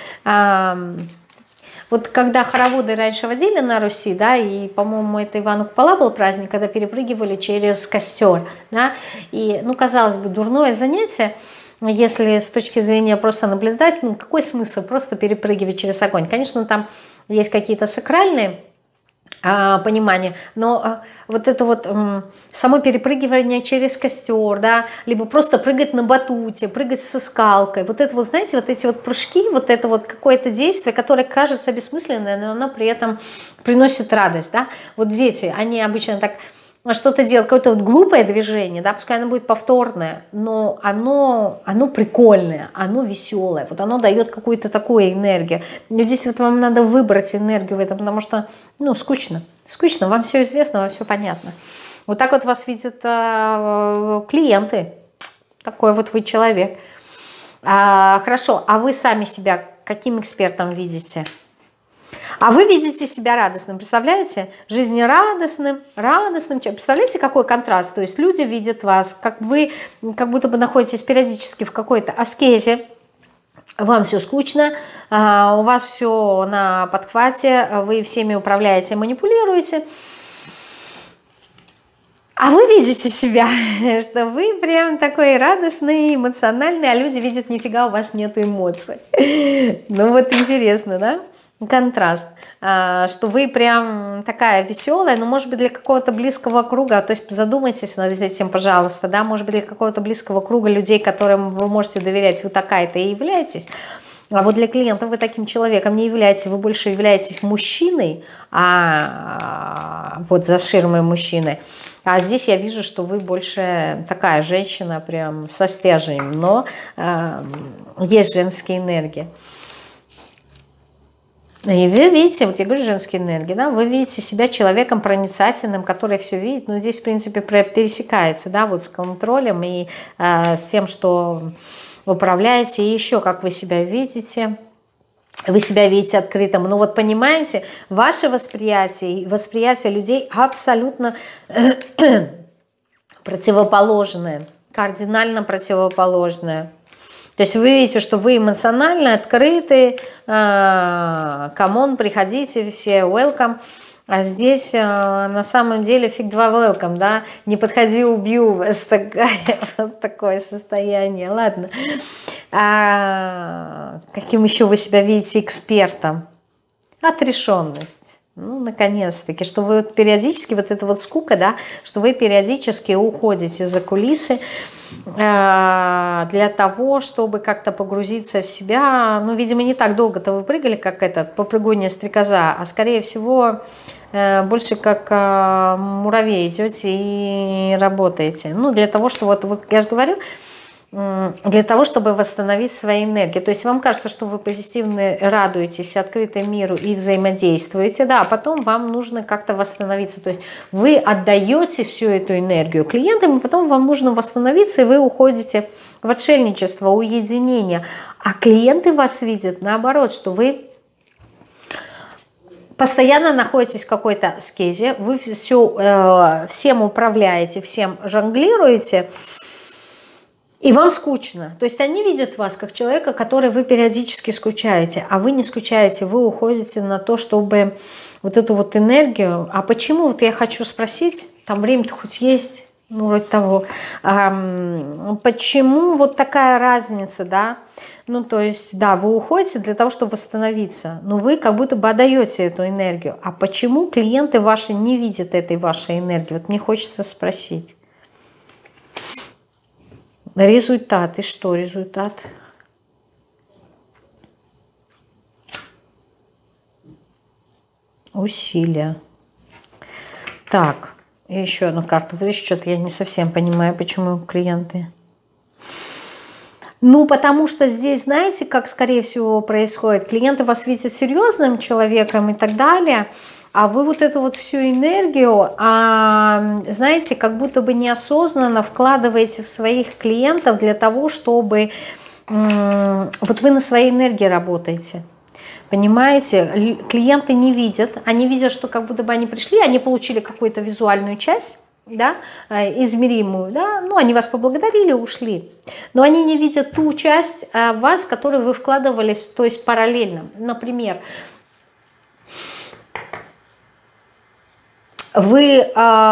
вот когда хороводы раньше водили на Руси, да, и, по-моему, это Ивану Купала был праздник, когда перепрыгивали через костер, да, и, ну, казалось бы, дурное занятие, если с точки зрения просто наблюдать, ну, какой смысл просто перепрыгивать через огонь? Конечно, там есть какие-то сакральные понимание, но вот это вот само перепрыгивание через костер, да, либо просто прыгать на батуте, прыгать со скалкой, вот это вот, знаете, вот эти вот прыжки, вот это вот какое-то действие, которое кажется бессмысленное, но оно при этом приносит радость, да, вот дети, они обычно так что-то делают, какое-то вот глупое движение, да, пускай оно будет повторное, но оно прикольное, оно веселое, вот оно дает какую-то такую энергию. Но здесь вот вам надо выбрать энергию в этом, потому что, ну, скучно, вам все известно, вам все понятно. Вот так вот вас видят клиенты, такой вот вы человек. Хорошо, а вы сами себя каким экспертом видите? А вы видите себя радостным, представляете? Жизнерадостным, радостным. Представляете, какой контраст? То есть люди видят вас, как вы как будто бы находитесь периодически в какой-то аскезе, вам все скучно, у вас все на подхвате, вы всеми управляете, манипулируете. А вы видите себя, что вы прям такой радостный, эмоциональный, а люди видят, нифига, у вас нету эмоций. Ну вот интересно, да? Контраст, что вы прям такая веселая, но может быть для какого-то близкого круга, то есть задумайтесь над этим, пожалуйста, да, может быть для какого-то близкого круга людей, которым вы можете доверять, вы такая-то и являетесь, а вот для клиентов вы таким человеком не являетесь, вы больше являетесь мужчиной, вот за ширмой мужчины, а здесь я вижу, что вы больше такая женщина прям со стержнем, но есть женские энергии. И вы видите, вот я говорю, женские энергии, да, вы видите себя человеком проницательным, который все видит, но здесь, в принципе, пересекается, да, вот с контролем и с тем, что управляете, и еще как вы себя видите открытым. Но вот понимаете, ваше восприятие и восприятие людей абсолютно противоположное, кардинально противоположное. То есть вы видите, что вы эмоционально открыты, камон, приходите, все welcome. А здесь на самом деле фиг два welcome, да, не подходи, убью вас, вот такое состояние. Ладно, каким еще вы себя видите экспертом? Отрешенность. Ну, наконец-таки, что вы вот периодически, вот эта вот скука, да, что вы периодически уходите за кулисы для того, чтобы как-то погрузиться в себя. Ну, видимо, не так долго-то вы прыгали, как этот попрыгунья стрекоза, а скорее всего больше как муравей идете и работаете. Ну, для того, что вот, я же говорю, для того, чтобы восстановить свои энергии. То есть вам кажется, что вы позитивно радуетесь, открыты миру и взаимодействуете, да, а потом вам нужно как-то восстановиться. То есть вы отдаете всю эту энергию клиентам, и потом вам нужно восстановиться, и вы уходите в отшельничество, уединение. А клиенты вас видят наоборот, что вы постоянно находитесь в какой-то аскезе, вы всем управляете, всем жонглируете, и вам скучно. То есть они видят вас как человека, который вы периодически скучаете, а вы не скучаете, вы уходите на то, чтобы вот эту вот энергию. А почему, вот я хочу спросить, там время-то хоть есть, ну вроде того, почему вот такая разница, да? Ну то есть, да, вы уходите для того, чтобы восстановиться, но вы как будто бы отдаете эту энергию. А почему клиенты ваши не видят этой вашей энергии? Вот мне хочется спросить. Результат. И что результат? Усилия. Так, и еще одну карту вытащу. Что-то я не совсем понимаю, почему клиенты. Ну, потому что здесь, знаете, как, скорее всего, происходит? Клиенты вас видят серьезным человеком и так далее, а вы вот эту вот всю энергию, знаете, как будто бы неосознанно вкладываете в своих клиентов для того, чтобы... Вот вы на своей энергии работаете. Понимаете? Клиенты не видят. Они видят, что как будто бы они пришли, они получили какую-то визуальную часть, да, измеримую, да, ну, они вас поблагодарили, ушли. Но они не видят ту часть вас, которую вы вкладывались, то есть параллельно. Например, вы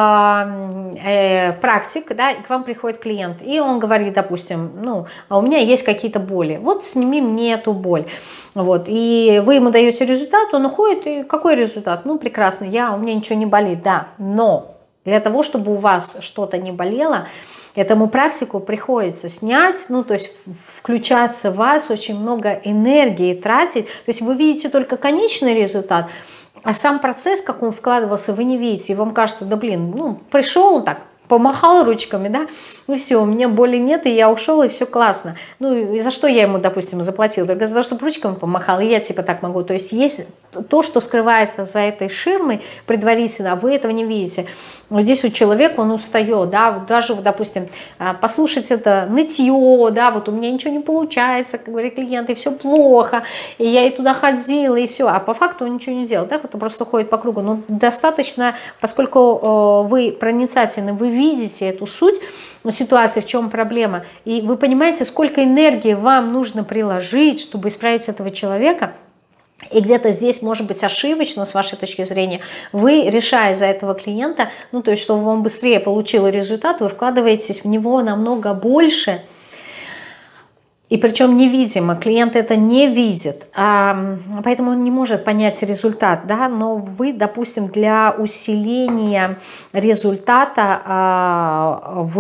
практик, да, и к вам приходит клиент, и он говорит, допустим, ну, а у меня есть какие-то боли, вот сними мне эту боль, вот, и вы ему даете результат, он уходит, и какой результат? Ну, прекрасно, у меня ничего не болит, да, но для того, чтобы у вас что-то не болело, этому практику приходится снять, ну, то есть включаться в вас, очень много энергии тратить, то есть вы видите только конечный результат, а сам процесс, как он вкладывался, вы не видите. И вам кажется, да блин, ну пришел так, помахал ручками, да, и все, у меня боли нет, и я ушел, и все классно. Ну и за что я ему, допустим, заплатила? Только за то, чтобы ручками помахал, и я типа так могу. То есть есть то, что скрывается за этой ширмой предварительно, а вы этого не видите. Вот здесь вот человек, он устает, да, вот даже, вот, допустим, послушать это нытье, да, вот у меня ничего не получается, как говорят клиенты, все плохо, и я и туда ходила, и все, а по факту он ничего не делал, да, вот он просто ходит по кругу. Но достаточно, поскольку вы проницательны, вы видите эту суть ситуации, в чем проблема, и вы понимаете, сколько энергии вам нужно приложить, чтобы исправить этого человека. И где-то здесь, может быть, ошибочно, с вашей точки зрения, вы, решая за этого клиента, ну, то есть, чтобы он быстрее получил результат, вы вкладываетесь в него намного больше, и причем невидимо, клиент это не видит, поэтому он не может понять результат, да, но вы, допустим, для усиления результата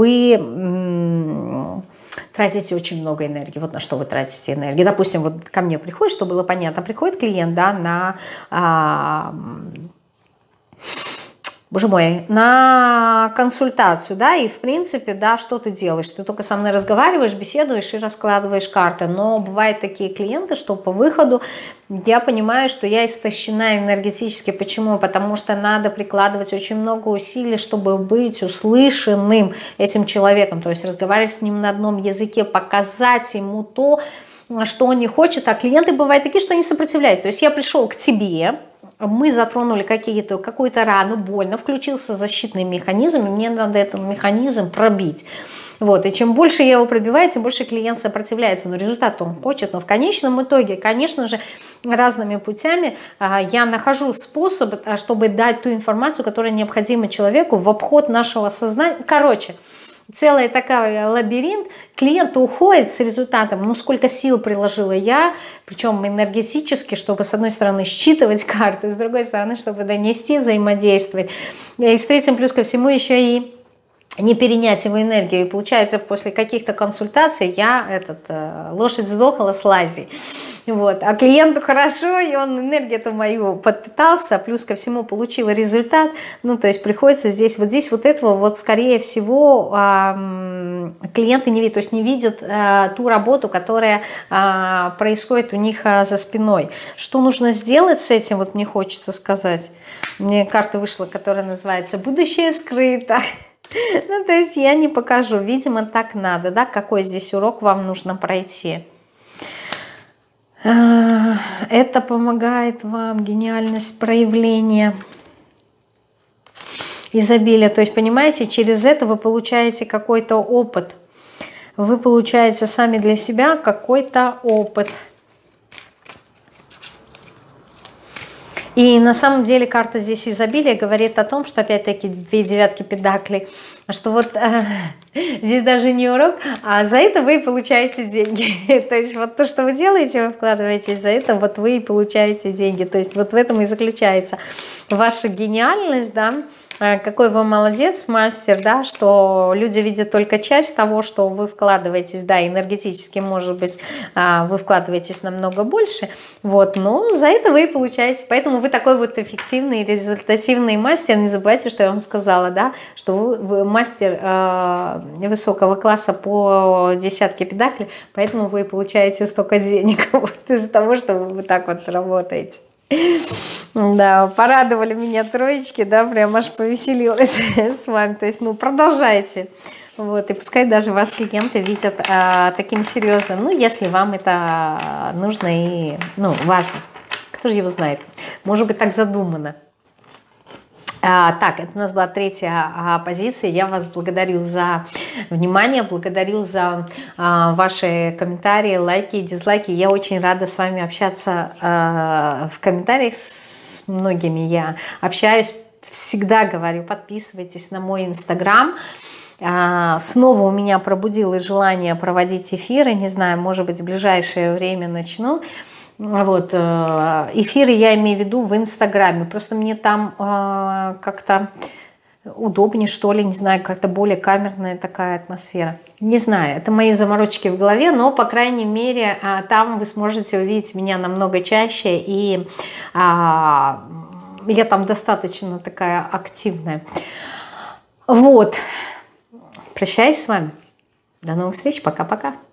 вы... тратите очень много энергии. Вот на что вы тратите энергию. Допустим, вот ко мне приходит, чтобы было понятно, приходит клиент, да, на... Боже мой, на консультацию, да, и в принципе, да, что ты делаешь? Ты только со мной разговариваешь, беседуешь и раскладываешь карты, но бывают такие клиенты, что по выходу я понимаю, что я истощена энергетически. Почему? Потому что надо прикладывать очень много усилий, чтобы быть услышанным этим человеком, то есть разговаривать с ним на одном языке, показать ему то, что он не хочет, а клиенты бывают такие, что не сопротивляются. То есть я пришел к тебе, мы затронули какую-то рану, больно, включился защитный механизм, и мне надо этот механизм пробить. Вот, и чем больше я его пробиваю, тем больше клиент сопротивляется, но результат он хочет, но в конечном итоге, конечно же, разными путями я нахожу способ, чтобы дать ту информацию, которая необходима человеку в обход нашего сознания. Короче, целая такая лабиринт, клиент уходит с результатом, ну сколько сил приложила я, причем энергетически, чтобы с одной стороны считывать карты, с другой стороны, чтобы донести, взаимодействовать. И с третьим плюс ко всему еще и не перенять его энергию. И получается, после каких-то консультаций я лошадь сдохла с лази. Вот. А клиенту хорошо, и он энергию-то мою подпитался, плюс ко всему получил результат. Ну, то есть приходится здесь вот этого, вот скорее всего, клиенты не видят, то есть не видят ту работу, которая происходит у них за спиной. Что нужно сделать с этим, вот мне хочется сказать. Мне карта вышла, которая называется «Будущее скрыто». Ну, то есть я не покажу, видимо, так надо, да, какой здесь урок вам нужно пройти. Это помогает вам, гениальность проявления, изобилие. То есть, понимаете, через это вы получаете какой-то опыт. Вы получаете сами для себя какой-то опыт. И на самом деле карта здесь изобилия говорит о том, что опять-таки 2 девятки педаклей, что вот здесь даже не урок, а за это вы получаете деньги. То есть вот то, что вы делаете, вы вкладываетесь, за это вот вы и получаете деньги. То есть вот в этом и заключается ваша гениальность, да, какой вы молодец, мастер, да, что люди видят только часть того, что вы вкладываетесь, да, энергетически, может быть, вы вкладываетесь намного больше, вот, но за это вы и получаете, поэтому вы такой вот эффективный, результативный мастер. Не забывайте, что я вам сказала, да, что вы мастер высокого класса по десятке педаклей, поэтому вы и получаете столько денег вот, из-за того, что вы вот так вот работаете. Да, порадовали меня троечки, да, прям аж повеселилась с вами. То есть, ну, продолжайте. Вот, и пускай даже вас клиенты видят таким серьезным, ну, если вам это нужно и, ну, важно. Кто же его знает? Может быть, так задумано. Так, это у нас была 3-я позиция. Я вас благодарю за внимание, благодарю за ваши комментарии, лайки и дизлайки. Я очень рада с вами общаться в комментариях. С многими я общаюсь. Всегда говорю, подписывайтесь на мой инстаграм. Снова у меня пробудилось желание проводить эфиры. Не знаю, может быть, в ближайшее время начну. Вот, эфиры я имею в виду в инстаграме, просто мне там как-то удобнее, что ли, не знаю, как-то более камерная такая атмосфера. Не знаю, это мои заморочки в голове, но, по крайней мере, там вы сможете увидеть меня намного чаще, и я там достаточно такая активная. Вот, прощаюсь с вами, до новых встреч, пока-пока.